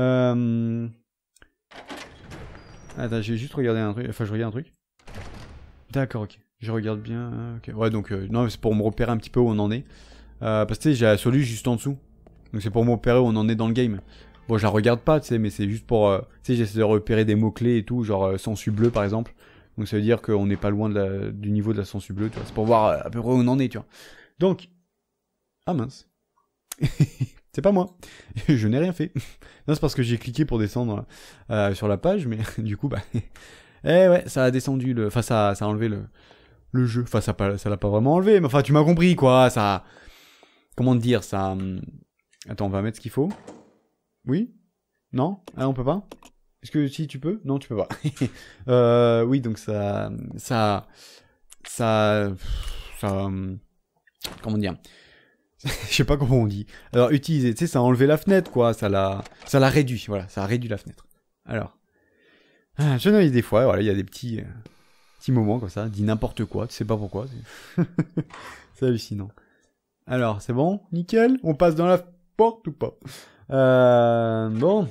Attends, j'ai juste regardé un truc. Enfin, je regarde un truc. D'accord, ok. Je regarde bien. Okay. Ouais, donc, non, c'est pour me repérer un petit peu où on en est. Parce que, tu sais, j'ai la solution juste en dessous. Donc, c'est pour me repérer où on en est dans le game. Bon, je la regarde pas, tu sais, mais c'est juste pour... tu sais, j'essaie de repérer des mots-clés et tout, genre sensu bleu, par exemple. Donc, ça veut dire qu'on n'est pas loin du niveau de la sensu bleu, tu vois. C'est pour voir à peu près où on en est, tu vois. Donc... Ah, mince. C'est pas moi. Je n'ai rien fait. Non, c'est parce que j'ai cliqué pour descendre sur la page, mais du coup, bah... Eh ouais, ça a descendu le... Enfin, ça a enlevé le jeu. Enfin, ça l'a pas vraiment enlevé, mais enfin, tu m'as compris, quoi. Ça... Comment te dire, ça... Attends, on va mettre ce qu'il faut. Oui? Non? Ah, on peut pas? Est-ce que si tu peux? Non, tu peux pas. Oui, donc ça... Comment dire? Je sais pas comment on dit. Alors, utiliser, tu sais, ça a enlevé la fenêtre, quoi. Ça l'a réduit, voilà. Ça a réduit la fenêtre. Alors... je n'ai des fois, voilà, il y a des petits moments comme ça, dit n'importe quoi, tu sais pas pourquoi. C'est hallucinant. Alors, c'est bon? Nickel? On passe dans la porte ou pas? Bon.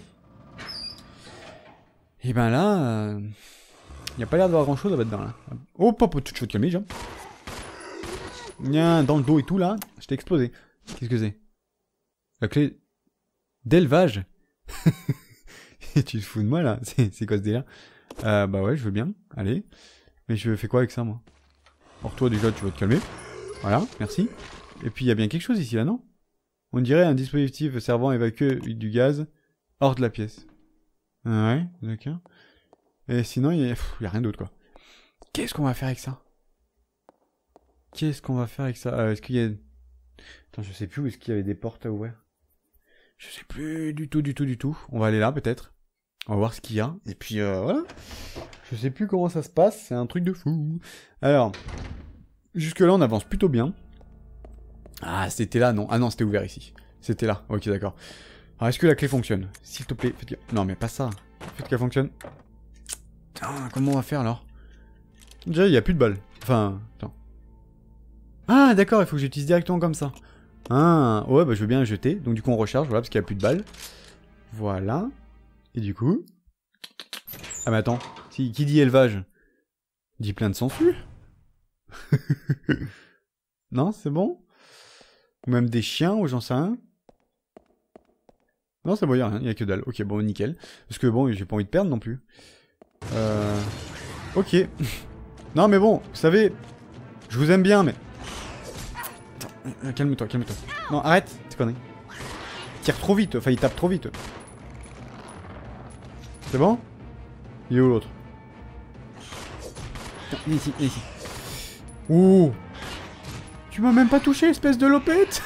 Et ben là, y a pas l'air d'avoir grand chose à mettre dedans là. Oh, pop, tu te calmer, déjà. Viens, dans le dos et tout là, je t'ai explosé. Qu'est-ce que c'est? La clé d'élevage? Tu te fous de moi là? C'est quoi ce délire? Bah ouais, je veux bien. Allez. Mais je fais quoi avec ça, moi? Alors toi déjà, tu vas te calmer. Voilà, merci. Et puis il y a bien quelque chose ici là, non? On dirait un dispositif servant à évacuer du gaz hors de la pièce. Ouais, d'accord. Et sinon, il y a rien d'autre, quoi. Qu'est-ce qu'on va faire avec ça? Qu'est-ce qu'on va faire avec ça? Est-ce qu'il y a... Attends, je sais plus où est-ce qu'il y avait des portes à ouvrir. Je sais plus du tout. On va aller là, peut-être. On va voir ce qu'il y a. Et puis, voilà. Je sais plus comment ça se passe. C'est un truc de fou. Alors, jusque-là, on avance plutôt bien. Ah, c'était là, non. Ah non, c'était ouvert ici. C'était là. Ok, d'accord. Alors, est-ce que la clé fonctionne? S'il te plaît, faites... Non, mais pas ça. Faites qu'elle fonctionne. Putain, comment on va faire, alors? Déjà, il n'y a plus de balles. Enfin, attends. Ah, d'accord, il faut que j'utilise directement comme ça. Ah, ouais, bah je veux bien jeter. Donc du coup, on recharge, voilà, parce qu'il n'y a plus de balles. Voilà. Et du coup... Ah, mais attends. Qui dit élevage? Dit plein de sangsues. Non, c'est bon? Ou même des chiens, ou j'en sais rien. Non, c'est bon, il n'y a rien, il n'y a que dalle. Ok, bon, nickel. Parce que bon, j'ai pas envie de perdre non plus. Ok. Non, mais bon, vous savez, je vous aime bien, mais... Attends, calme-toi. Non, arrête, t'es connerie. Il tire trop vite, enfin, il tape trop vite. C'est bon? Il est où l'autre? Viens ici. Ouh! Tu m'as même pas touché, espèce de lopette!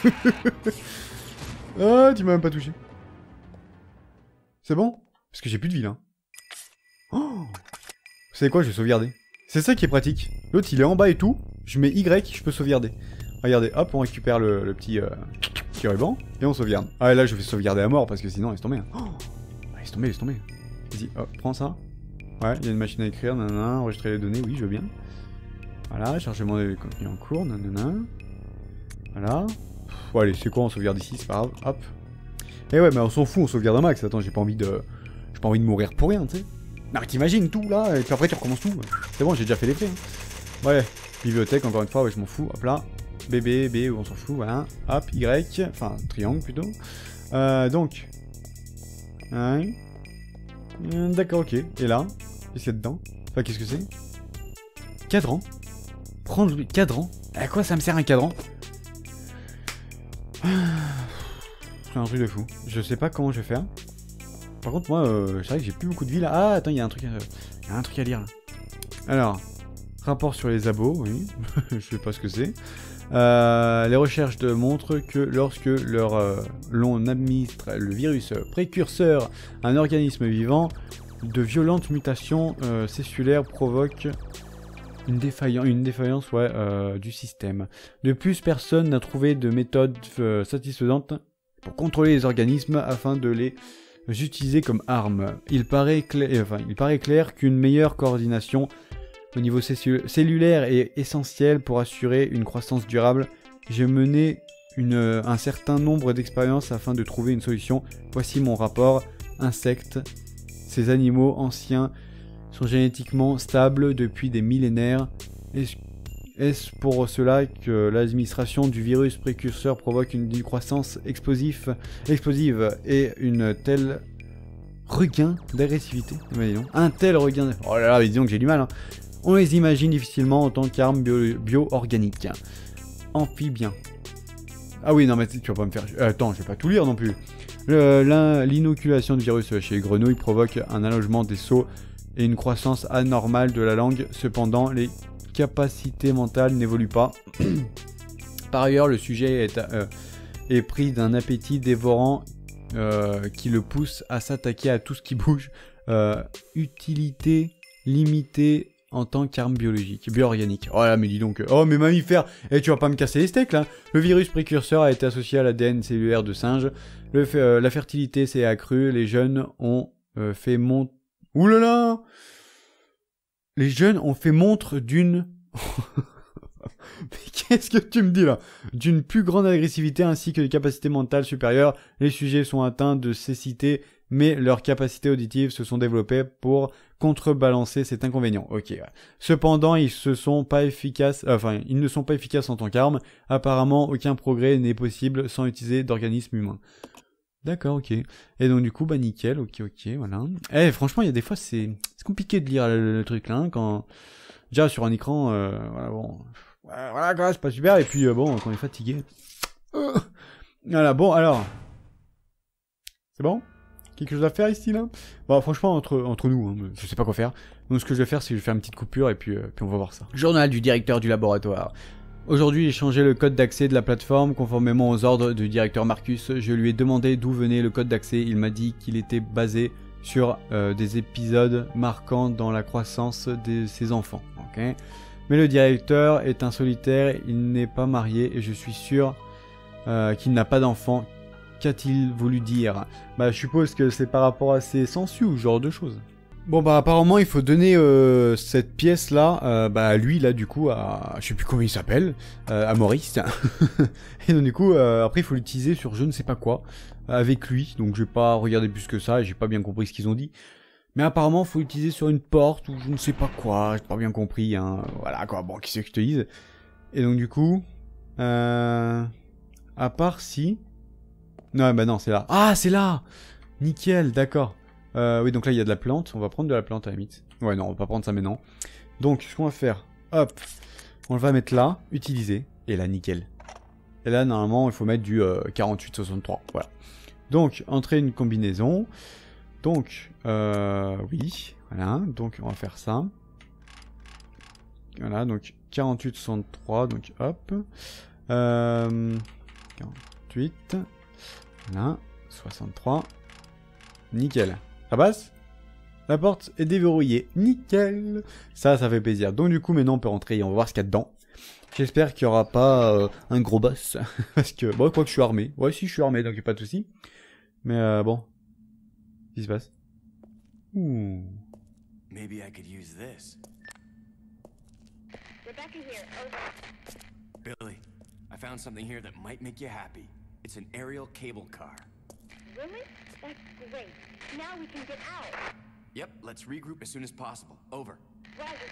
Ah, tu m'as même pas touché. C'est bon? Parce que j'ai plus de vie, là. Oh! Vous savez quoi, je vais sauvegarder. C'est ça qui est pratique. L'autre, il est en bas et tout. Je mets Y, je peux sauvegarder. Regardez, hop, on récupère le petit ruban. Et on sauvegarde. Ah, et là, je vais sauvegarder à mort, parce que sinon, laisse tomber. Oh! Laisse tomber. Vas-y, hop, prends ça. Ouais, il y a une machine à écrire, nanana, enregistrer les données, oui, je veux bien. Voilà, chargement des contenus en cours, nanana. Voilà. Bon, allez, c'est quoi, on sauvegarde ici, c'est pas grave, hop. Et ouais, mais on s'en fout, on sauvegarde un max, attends, j'ai pas envie de mourir pour rien, tu sais. Non, mais t'imagines tout, là, et puis après tu recommences tout. C'est bon, j'ai déjà fait l'effet. Hein. Ouais, bibliothèque, encore une fois, ouais, je m'en fous, hop là. BB, B, on s'en fout, voilà. Hop, Y, enfin, triangle plutôt. Donc. Ouais. D'accord, ok. Et là, qu'est-ce qu'il y a dedans? Enfin, qu'est-ce que c'est? Cadran. Prendre le cadran. À quoi ça me sert un cadran? C'est un truc de fou. Je sais pas comment je vais faire. Par contre, moi, c'est vrai que j'ai plus beaucoup de vie là. Ah, attends, il y a un truc à lire là. Alors, Rapport sur les abos, oui. Je sais pas ce que c'est. Les recherches montrent que lorsque l'on administre le virus précurseur à un organisme vivant, de violentes mutations cellulaires provoquent une défaillance du système. De plus, personne n'a trouvé de méthode satisfaisante pour contrôler les organismes afin de les utiliser comme armes. Il paraît clair qu'une meilleure coordination au niveau cellulaire est essentielle pour assurer une croissance durable. J'ai mené un certain nombre d'expériences afin de trouver une solution. Voici mon rapport. Insectes. Ces animaux anciens sont génétiquement stables depuis des millénaires. Est-ce pour cela que l'administration du virus précurseur provoque une croissance explosive et une telle regain d'agressivité? Un tel regain... Oh là là, mais disons que j'ai du mal. Hein. On les imagine difficilement en tant qu'armes bio-organiques. Amphibiens. Ah oui, non mais tu vas pas me faire... Attends, je vais pas tout lire non plus. L'inoculation de virus chez les grenouilles provoque un allongement des sauts et une croissance anormale de la langue. Cependant, les capacités mentales n'évoluent pas. Par ailleurs, le sujet est pris d'un appétit dévorant qui le pousse à s'attaquer à tout ce qui bouge. Utilité limitée en tant qu'arme bio-organique. Oh là, mais dis donc, oh mais mammifère, tu vas pas me casser les steaks là. Le virus précurseur a été associé à l'ADN cellulaire de singe. La fertilité s'est accrue, les jeunes ont fait montre... Ouh là là. Les jeunes ont fait montre d'une... Mais qu'est-ce que tu me dis là? D'une plus grande agressivité ainsi que des capacités mentales supérieures. Les sujets sont atteints de cécité, mais leurs capacités auditives se sont développées pour contrebalancer cet inconvénient. Ok. Ouais. Cependant, ils ne sont pas efficaces en tant qu'armes. Apparemment, aucun progrès n'est possible sans utiliser d'organismes humains. D'accord, ok. Et donc du coup, bah nickel, ok, voilà. Franchement, il y a des fois, c'est compliqué de lire le truc là, hein, quand... Déjà, sur un écran, voilà, bon... Voilà, quoi, c'est pas super, et puis, bon, quand on est fatigué... Voilà, bon, alors... C'est bon? Quelque chose à faire ici, là? Bon, franchement, entre nous, hein, je sais pas quoi faire. Donc, ce que je vais faire, c'est que je vais faire une petite coupure, et puis on va voir ça. Journal du directeur du laboratoire. Aujourd'hui, j'ai changé le code d'accès de la plateforme conformément aux ordres du directeur Marcus. Je lui ai demandé d'où venait le code d'accès. Il m'a dit qu'il était basé sur des épisodes marquants dans la croissance de ses enfants. Okay. Mais le directeur est un solitaire, il n'est pas marié et je suis sûr qu'il n'a pas d'enfant. Qu'a-t-il voulu dire? Bah, je suppose que c'est par rapport à ses sensus ou ce genre de choses. Bon bah apparemment il faut donner cette pièce là à lui là du coup à je sais plus comment il s'appelle à Maurice et donc du coup après il faut l'utiliser sur je ne sais pas quoi avec lui, donc je vais pas regarder plus que ça, j'ai pas bien compris ce qu'ils ont dit, mais apparemment il faut l'utiliser sur une porte ou je ne sais pas quoi, j'ai pas bien compris hein. Voilà quoi, bon qui c'est que je te dise. Et donc du coup à part si non bah non c'est là, ah c'est là, nickel, d'accord. Oui, donc là, il y a de la plante. On va prendre de la plante à la limite. Ouais, non, on va pas prendre ça maintenant. Donc, ce qu'on va faire, hop, on va mettre là, utiliser, et là, nickel. Et là, normalement, il faut mettre du 48-63, voilà. Donc, entrer une combinaison. Donc, oui, voilà. Donc, on va faire ça. Voilà, donc 48-63, donc hop. 48, voilà, 63, nickel. Ça passe? La porte est déverrouillée. Nickel. Ça fait plaisir. Donc du coup, maintenant, on peut rentrer et on va voir ce qu'il y a dedans. J'espère qu'il n'y aura pas un gros boss. Parce que, bon, quoi que je suis armé. Ouais, si, je suis armé, donc il n'y a pas de souci. Mais bon. Qu'est-ce qui se passe? Ouh. Maybe I could use this. Rebecca here, over. Billy, I found something here that might make you happy. It's an aerial cable car. Really? That's great. Now we can get out. Yep, let's regroup as soon as possible. Over. Roger.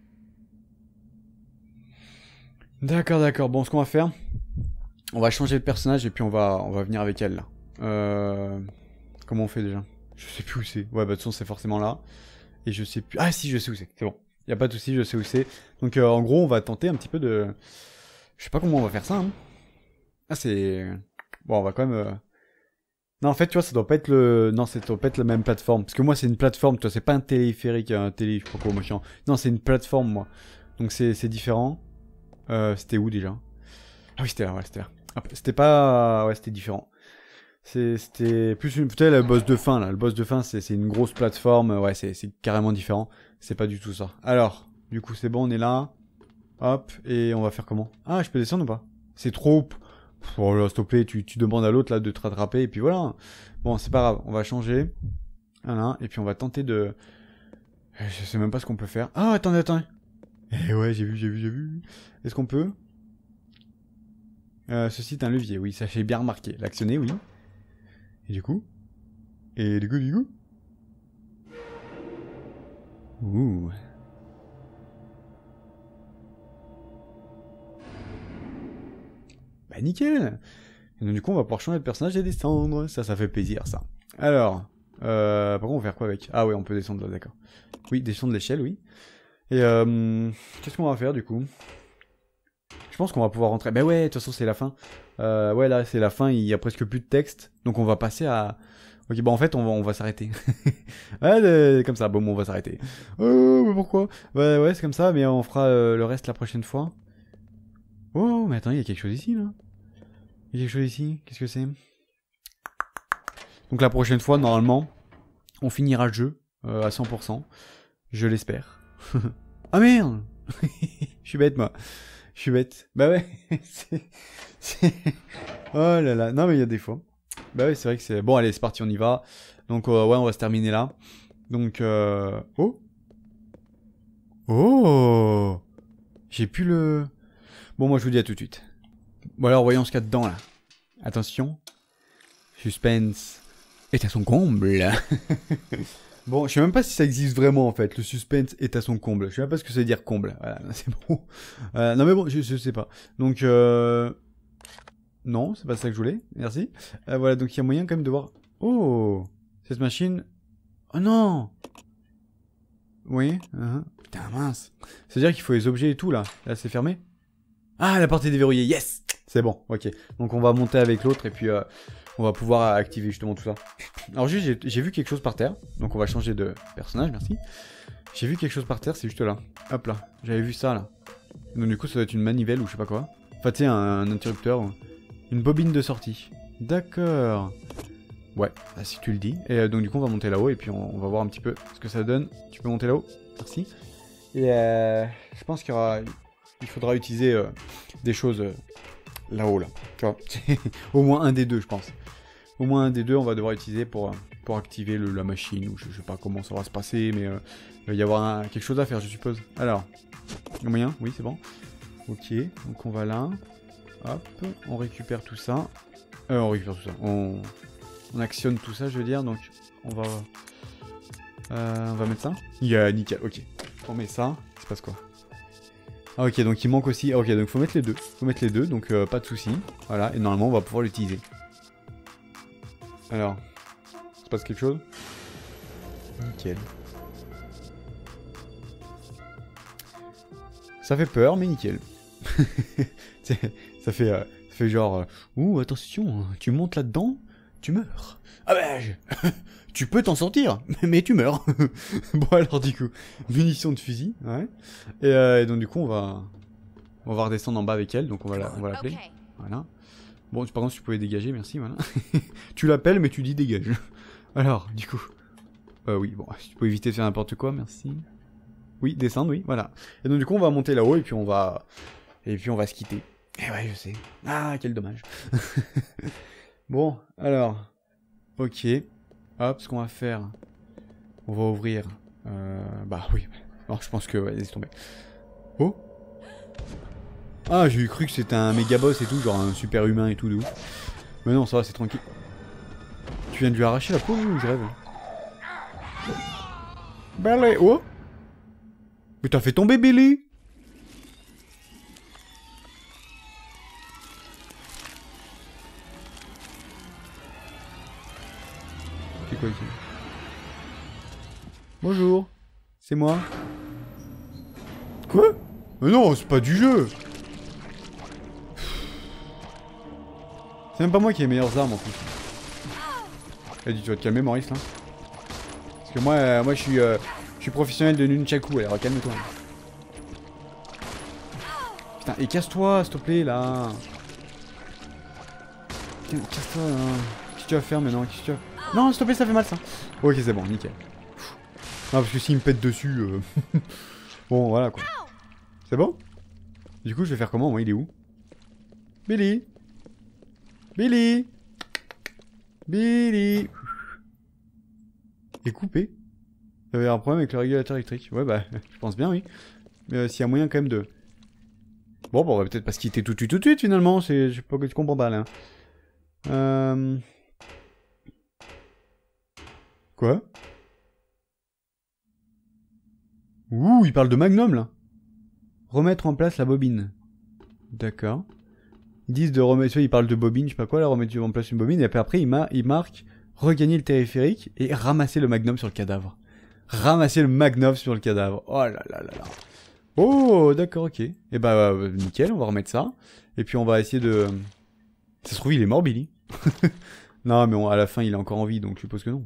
D'accord. Bon, ce qu'on va faire, on va changer de personnage et puis on va venir avec elle là. Comment on fait déjà? Je sais plus où c'est. Ouais, bah de toute façon, c'est forcément là. Et je sais plus. Ah si, je sais où c'est. C'est bon. Y a pas de souci, je sais où c'est. Donc en gros, on va tenter un petit peu de. Je sais pas comment on va faire ça. Hein. Ah c'est. Bon, on va quand même. Non, en fait, tu vois, ça doit pas être le... Non, ça doit pas être la même plateforme. Parce que moi, c'est une plateforme, tu vois, c'est pas un téléphérique, un télé, je sais pas quoi, machin. Non, c'est une plateforme, moi. Donc c'est différent. C'était où déjà? Ah oui, c'était là, ouais, c'était là. Hop, c'était pas... Ouais, c'était différent. C'était plus une... Peut-être le boss de fin, là. Le boss de fin, c'est une grosse plateforme. Ouais, c'est carrément différent. C'est pas du tout ça. Alors, du coup, c'est bon, on est là. Hop, et on va faire comment? Ah, je peux descendre ou pas? C'est trop... Oh là, s'il te plaît, tu demandes à l'autre, là, de te rattraper, et puis voilà. Bon, c'est pas grave, on va changer. Voilà, et puis on va tenter de... Je sais même pas ce qu'on peut faire. Ah, attendez. Eh ouais, j'ai vu. Est-ce qu'on peut? Ceci est un levier, oui, ça j'ai bien remarqué. L'actionner, oui. Et du coup? Ouh. Bah nickel. Et donc du coup on va pouvoir changer de personnage et descendre. Ça fait plaisir ça. Alors, par contre on va faire quoi avec? Ah ouais, on peut descendre là, d'accord. Oui, descendre l'échelle, oui. Et qu'est-ce qu'on va faire du coup? Je pense qu'on va pouvoir rentrer. Bah ouais, de toute façon c'est la fin. Ouais, là c'est la fin, il y a presque plus de texte. Donc on va passer à... Ok, bon en fait on va s'arrêter. Ouais, comme ça, bon on va s'arrêter. Mais pourquoi? Ouais, c'est comme ça, mais on fera le reste la prochaine fois. Oh, mais attends, il y a quelque chose ici là. Il y a quelque chose ici, qu'est-ce que c'est? Donc la prochaine fois, normalement, on finira le jeu à 100%. Je l'espère. Ah merde. Je suis bête moi. Je suis bête. Bah ouais. Oh là là. Non mais il y a des fois. Bah ouais, c'est vrai que c'est... Bon allez, c'est parti, on y va. Donc ouais, on va se terminer là. Donc... Oh. J'ai plus le... Bon, moi je vous dis à tout de suite. Bon alors, voyons ce qu'il y a dedans là. Attention. Suspense est à son comble. Bon, je sais même pas si ça existe vraiment en fait. Le suspense est à son comble. Je sais même pas ce que ça veut dire comble. Voilà, c'est bon. Non mais bon, je sais pas. Donc, non, c'est pas ça que je voulais. Merci. Voilà, donc il y a moyen quand même de voir... Oh, cette machine... Oh non. Oui. Putain, mince. C'est-à-dire qu'il faut les objets et tout là. Là, c'est fermé. Ah, la porte est déverrouillée. Yes. C'est bon, ok. Donc on va monter avec l'autre et puis on va pouvoir activer justement tout ça. Alors juste, j'ai vu quelque chose par terre. Donc on va changer de personnage, merci. J'ai vu quelque chose par terre, c'est juste là. Hop là, j'avais vu ça là. Donc du coup ça doit être une manivelle ou je sais pas quoi. Enfin tu sais, un interrupteur. Une bobine de sortie. D'accord. Ouais, bah, si tu le dis. Et donc du coup on va monter là-haut et puis on va voir un petit peu ce que ça donne. Tu peux monter là-haut? Merci. Et je pense il faudra utiliser des choses... là-haut, là. Tu vois, au moins un des deux, je pense. Au moins un des deux, on va devoir utiliser pour activer la machine, ou je sais pas comment ça va se passer, mais il va y avoir quelque chose à faire, je suppose. Alors, il y a moyen? Oui, c'est bon. Ok, donc on va là. Hop, on récupère tout ça. On actionne tout ça, je veux dire, donc on va mettre ça. Yeah, nickel, ok. On met ça, il se passe quoi? Ah ok, donc il manque aussi... Ok, donc faut mettre les deux. Donc pas de soucis. Voilà, et normalement on va pouvoir l'utiliser. Alors, il se passe quelque chose? Nickel. Ça fait peur, mais nickel. ça fait genre... Ouh, attention, tu montes là-dedans, tu meurs. Ah bah, tu peux t'en sortir, mais tu meurs. Bon alors du coup, munitions de fusil, ouais. Et donc du coup on va redescendre en bas avec elle, donc on va l'appeler. Okay. Voilà. Bon, par contre, si tu pouvais dégager, merci, voilà. Tu l'appelles, mais tu dis dégage. Alors, du coup... oui, bon, si tu peux éviter de faire n'importe quoi, merci. Oui, descendre, oui, voilà. Et donc du coup, on va monter là-haut, et puis on va se quitter. Et ouais, je sais. Ah, quel dommage. Bon, alors... Ok. Hop, ce qu'on va faire... On va ouvrir... Bah oui. Alors, je pense que... Ouais, laisse tomber. Oh. Ah, j'ai cru que c'était un méga boss et tout, genre un super humain et tout de ouf. Mais non, ça va, c'est tranquille. Tu viens de lui arracher la peau ou je rêve? Belly, oh. Mais t'as fait tomber Billy. C'est quoi ici? Bonjour. C'est moi. Quoi? Mais non, c'est pas du jeu. C'est même pas moi qui ai les meilleures armes en plus. Eh, tu vas te calmer Maurice là. Parce que moi je suis professionnel de nunchaku, alors calme-toi. Putain, et casse-toi, s'il te plaît, là. Casse-toi, là. Qu'est-ce que tu vas faire maintenant? Qu'est-ce que tu vas... Non, s'il te plaît, ça fait mal, ça. Ok, c'est bon, nickel. Non, parce que s'il me pète dessus... Bon, voilà, quoi. C'est bon? Du coup, je vais faire comment? Moi, il est où? Billy! Billy! Billy! Il est coupé. Il y avait un problème avec le régulateur électrique. Ouais, bah, je pense bien, oui. Mais s'il y a moyen quand même de... Bon, on va peut-être pas se quitter tout de suite, finalement. Je sais pas que tu comprends pas, là. Quoi? Ouh, il parle de Magnum, là. Remettre en place la bobine. D'accord. Ils disent de remettre... Ils parlent de bobine, je sais pas quoi, là, remettre en place une bobine. Et après, il marque regagner le téléphérique et ramasser le Magnum sur le cadavre. Ramasser le Magnum sur le cadavre. Oh là là là là. Oh, d'accord, ok. Et bah, nickel, on va remettre ça. Et puis on va essayer de... Ça se trouve, il est mort, Billy. Non, mais à la fin, il est encore en vie, donc je suppose que non.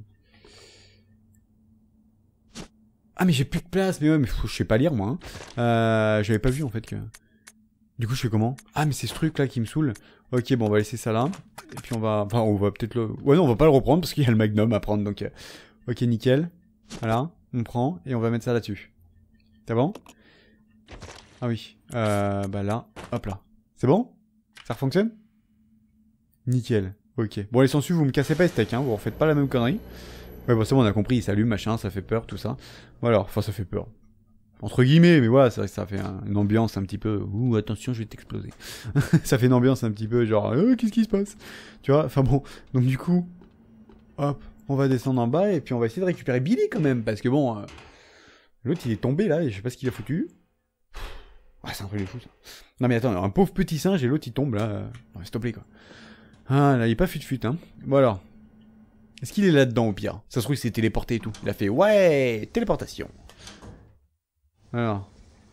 Ah, mais j'ai plus de place. Mais ouais, mais je sais pas lire, moi. Hein. J'avais pas vu, en fait, que... Du coup, je fais comment? Ah, mais c'est ce truc-là qui me saoule. Ok, bon, on va laisser ça là. Et puis on va... Enfin, on va peut-être le... Ouais, non, on va pas le reprendre, parce qu'il y a le Magnum à prendre, donc... Ok, nickel. Voilà, on prend, et on va mettre ça là-dessus. C'est bon? Ah oui. Bah là, hop là. C'est bon? Ça fonctionne? Nickel. Ok. Bon, les sangsues, vous me cassez pas les steaks, hein. Vous refaites pas la même connerie. Ouais, bon, c'est bon, on a compris. Il s'allume, machin, ça fait peur, tout ça. Voilà. Enfin, ça fait peur. Entre guillemets, mais voilà, c'est vrai que ça fait une ambiance un petit peu... Ouh, attention, je vais t'exploser. Ça fait une ambiance un petit peu genre... qu'est-ce qui se passe? Tu vois? Enfin bon. Donc du coup... Hop. On va descendre en bas, et puis on va essayer de récupérer Billy, quand même. Parce que bon... L'autre, il est tombé, là, et je sais pas ce qu'il a foutu. Ah, c'est un truc de fou, ça. Non, mais attends, un pauvre petit singe et l'autre, il tombe, là. Non, s'il te plaît, quoi. Ah, là, il est pas fut-fut, hein. Bon, alors. Est-ce qu'il est là-dedans, au pire? Ça se trouve, il s'est téléporté et tout. Il a fait, ouais, téléportation. Alors.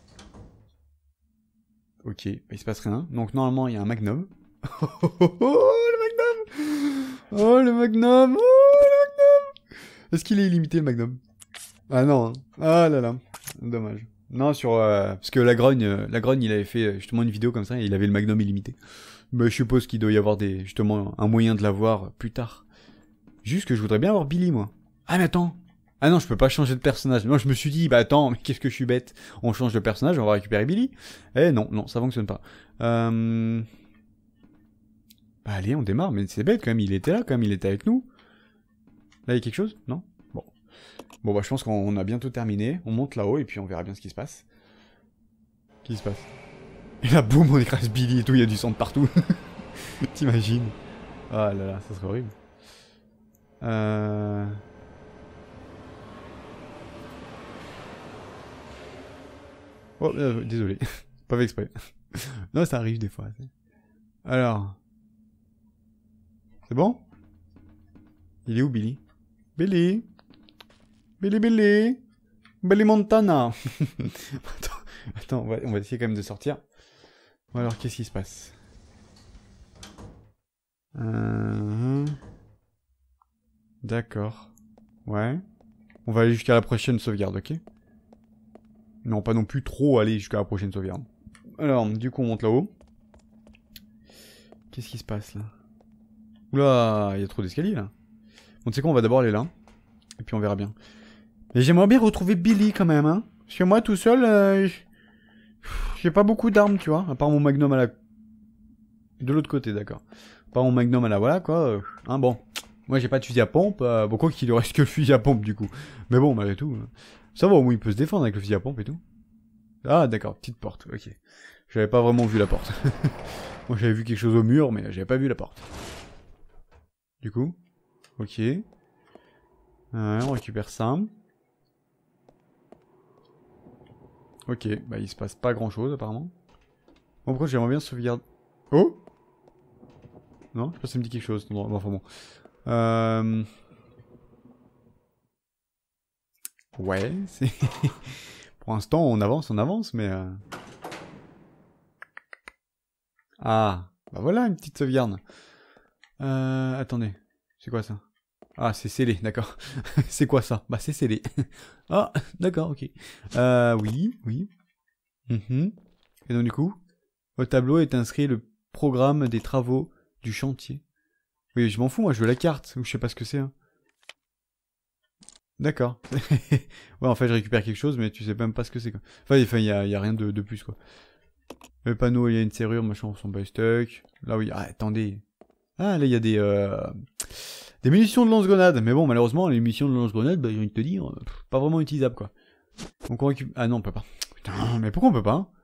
Ok, bah, il se passe rien. Donc, normalement, il y a un Magnum. Oh, le Magnum! Oh, le Magnum! Oh, le Magnum! Est-ce qu'il est illimité, le Magnum? Ah, non. Hein. Ah là là. Dommage. Non, parce que la grogne, il avait fait justement une vidéo comme ça, et il avait le Magnum illimité. Bah, je suppose qu'il doit y avoir justement un moyen de l'avoir plus tard. Juste que je voudrais bien avoir Billy, moi. Ah, mais attends. Ah non, je peux pas changer de personnage. Moi, je me suis dit, bah attends, mais qu'est-ce que je suis bête. On change de personnage, on va récupérer Billy. Eh non, non, ça fonctionne pas. Bah allez, on démarre, mais c'est bête quand même, il était là, quand même, il était avec nous. Là, il y a quelque chose? Non? Bon. Bon, bah je pense qu'on a bientôt terminé. On monte là-haut et puis on verra bien ce qui se passe. Qu'est-ce qui se passe? Et là, boum, on écrase Billy et tout, il y a du sang de partout. T'imagines? Ah là là, ça serait horrible. Oh, désolé. Pas fait exprès. Non, ça arrive des fois. Alors. C'est bon? Il est où, Billy? Billy? Billy, Billy? Billy Montana. Attends, on va essayer quand même de sortir. Bon, alors, qu'est-ce qui se passe? D'accord. Ouais. On va aller jusqu'à la prochaine sauvegarde, ok? Non, pas non plus trop aller jusqu'à la prochaine sauvegarde. Alors, du coup, on monte là-haut. Qu'est-ce qui se passe, là? Oula, il y a trop d'escaliers, là. Bon, tu sais quoi, on va d'abord aller là. Et puis on verra bien. Mais j'aimerais bien retrouver Billy, quand même, hein. Parce que moi, tout seul, j'ai pas beaucoup d'armes, tu vois. À part mon magnum à la... De l'autre côté, d'accord. À part mon magnum à la voilà, quoi. Hein, bon. Moi, j'ai pas de fusil à pompe. Bon, quoi qu'il lui reste que le fusil à pompe, du coup. Mais bon, malgré tout... Ça va, au moins, il peut se défendre avec le fusil à pompe et tout. Ah, d'accord, petite porte, ok. J'avais pas vraiment vu la porte. Moi, j'avais vu quelque chose au mur, mais j'avais pas vu la porte. Du coup, ok. Ouais, on récupère ça. Ok, bah il se passe pas grand chose apparemment. Bon, pourquoi j'aimerais bien sauvegarder... Oh! Non, je pense que ça me dit quelque chose. Bon, enfin bon. Ouais, c'est... Pour l'instant, on avance, mais... Ah, bah voilà, une petite sauvegarde. Attendez, c'est quoi ça? Ah, c'est scellé, d'accord. C'est quoi ça? Bah, c'est scellé. Ah, d'accord, ok. Oui. Et donc, du coup, Au tableau est inscrit le programme des travaux du chantier. Oui, je m'en fous, moi, je veux la carte, ou je sais pas ce que c'est. Hein. D'accord. Ouais, en fait, je récupère quelque chose, mais tu sais même pas ce que c'est, quoi. Enfin, y a rien de plus, quoi. Le panneau, il y a une serrure, machin, on s'en bat stock. Là, oui, ah, attendez. Ah, là, il y a des munitions de lance-grenade. Mais bon, malheureusement, les munitions de lance-grenade, bah, j'ai envie de te dire, pas vraiment utilisables, quoi. Donc, on récupère... Ah non, on peut pas. Putain, mais pourquoi on peut pas hein.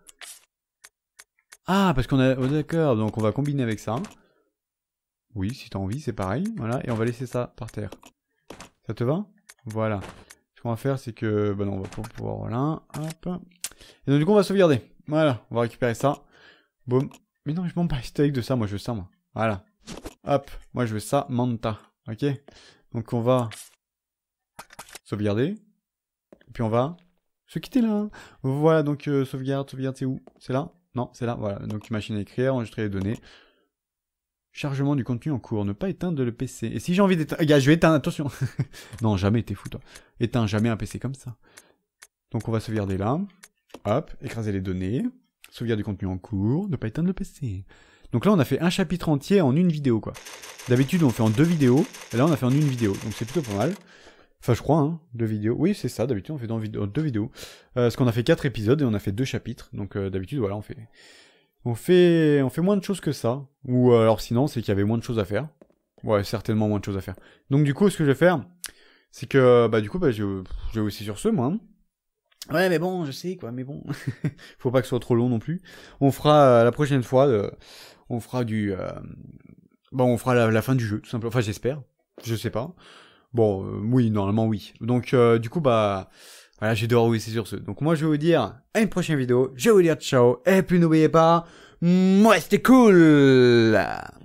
Ah, parce qu'on a... Oh, d'accord, donc on va combiner avec ça. Oui, si t'as envie, c'est pareil. Voilà, et on va laisser ça par terre. Ça te va? Voilà. Ce qu'on va faire, c'est que... Bah non, on va pas pouvoir... Voilà, hop. Et donc, du coup, on va sauvegarder. Voilà, on va récupérer ça. Boum. Mais non, je m'en bats les steaks de ça, moi je veux ça, moi. Voilà. Hop, moi je veux ça, Manta. Ok. Donc on va sauvegarder. Et puis on va se quitter là. Voilà, donc sauvegarde, c'est où? C'est là? Non, c'est là, voilà. Donc machine à écrire, enregistrer les données. Chargement du contenu en cours, ne pas éteindre le PC. Et si j'ai envie d'éteindre... Gars, je vais éteindre, attention. Non, jamais, t'es fou toi. Éteins jamais un PC comme ça. Donc on va sauvegarder là. Hop, écraser les données. Sauvegarde du contenu en cours, ne pas éteindre le PC. Donc là, on a fait un chapitre entier en une vidéo, quoi. D'habitude, on fait en 2 vidéos, et là, on a fait en une vidéo. Donc c'est plutôt pas mal. Enfin, je crois, hein, 2 vidéos. Oui, c'est ça, d'habitude, on fait dans 2 vidéos. Parce qu'on a fait 4 épisodes, et on a fait 2 chapitres. Donc d'habitude, voilà, on fait moins de choses que ça. Ou alors sinon, c'est qu'il y avait moins de choses à faire. Ouais, certainement moins de choses à faire. Donc du coup, ce que je vais faire, c'est que, bah du coup, bah, je vais aussi sur ce, moi, hein. Ouais, mais bon, je sais, quoi, mais bon. Faut pas que ce soit trop long non plus. On fera la prochaine fois, on fera du... Bon, on fera la fin du jeu, tout simplement. Enfin, j'espère. Je sais pas. Bon, oui, normalement, oui. Donc, du coup, bah... Voilà, je vais devoir vous laisser sur ce. Donc, moi, je vais vous dire à une prochaine vidéo. Je vais vous dire ciao. Et puis, n'oubliez pas... Moi, c'était cool.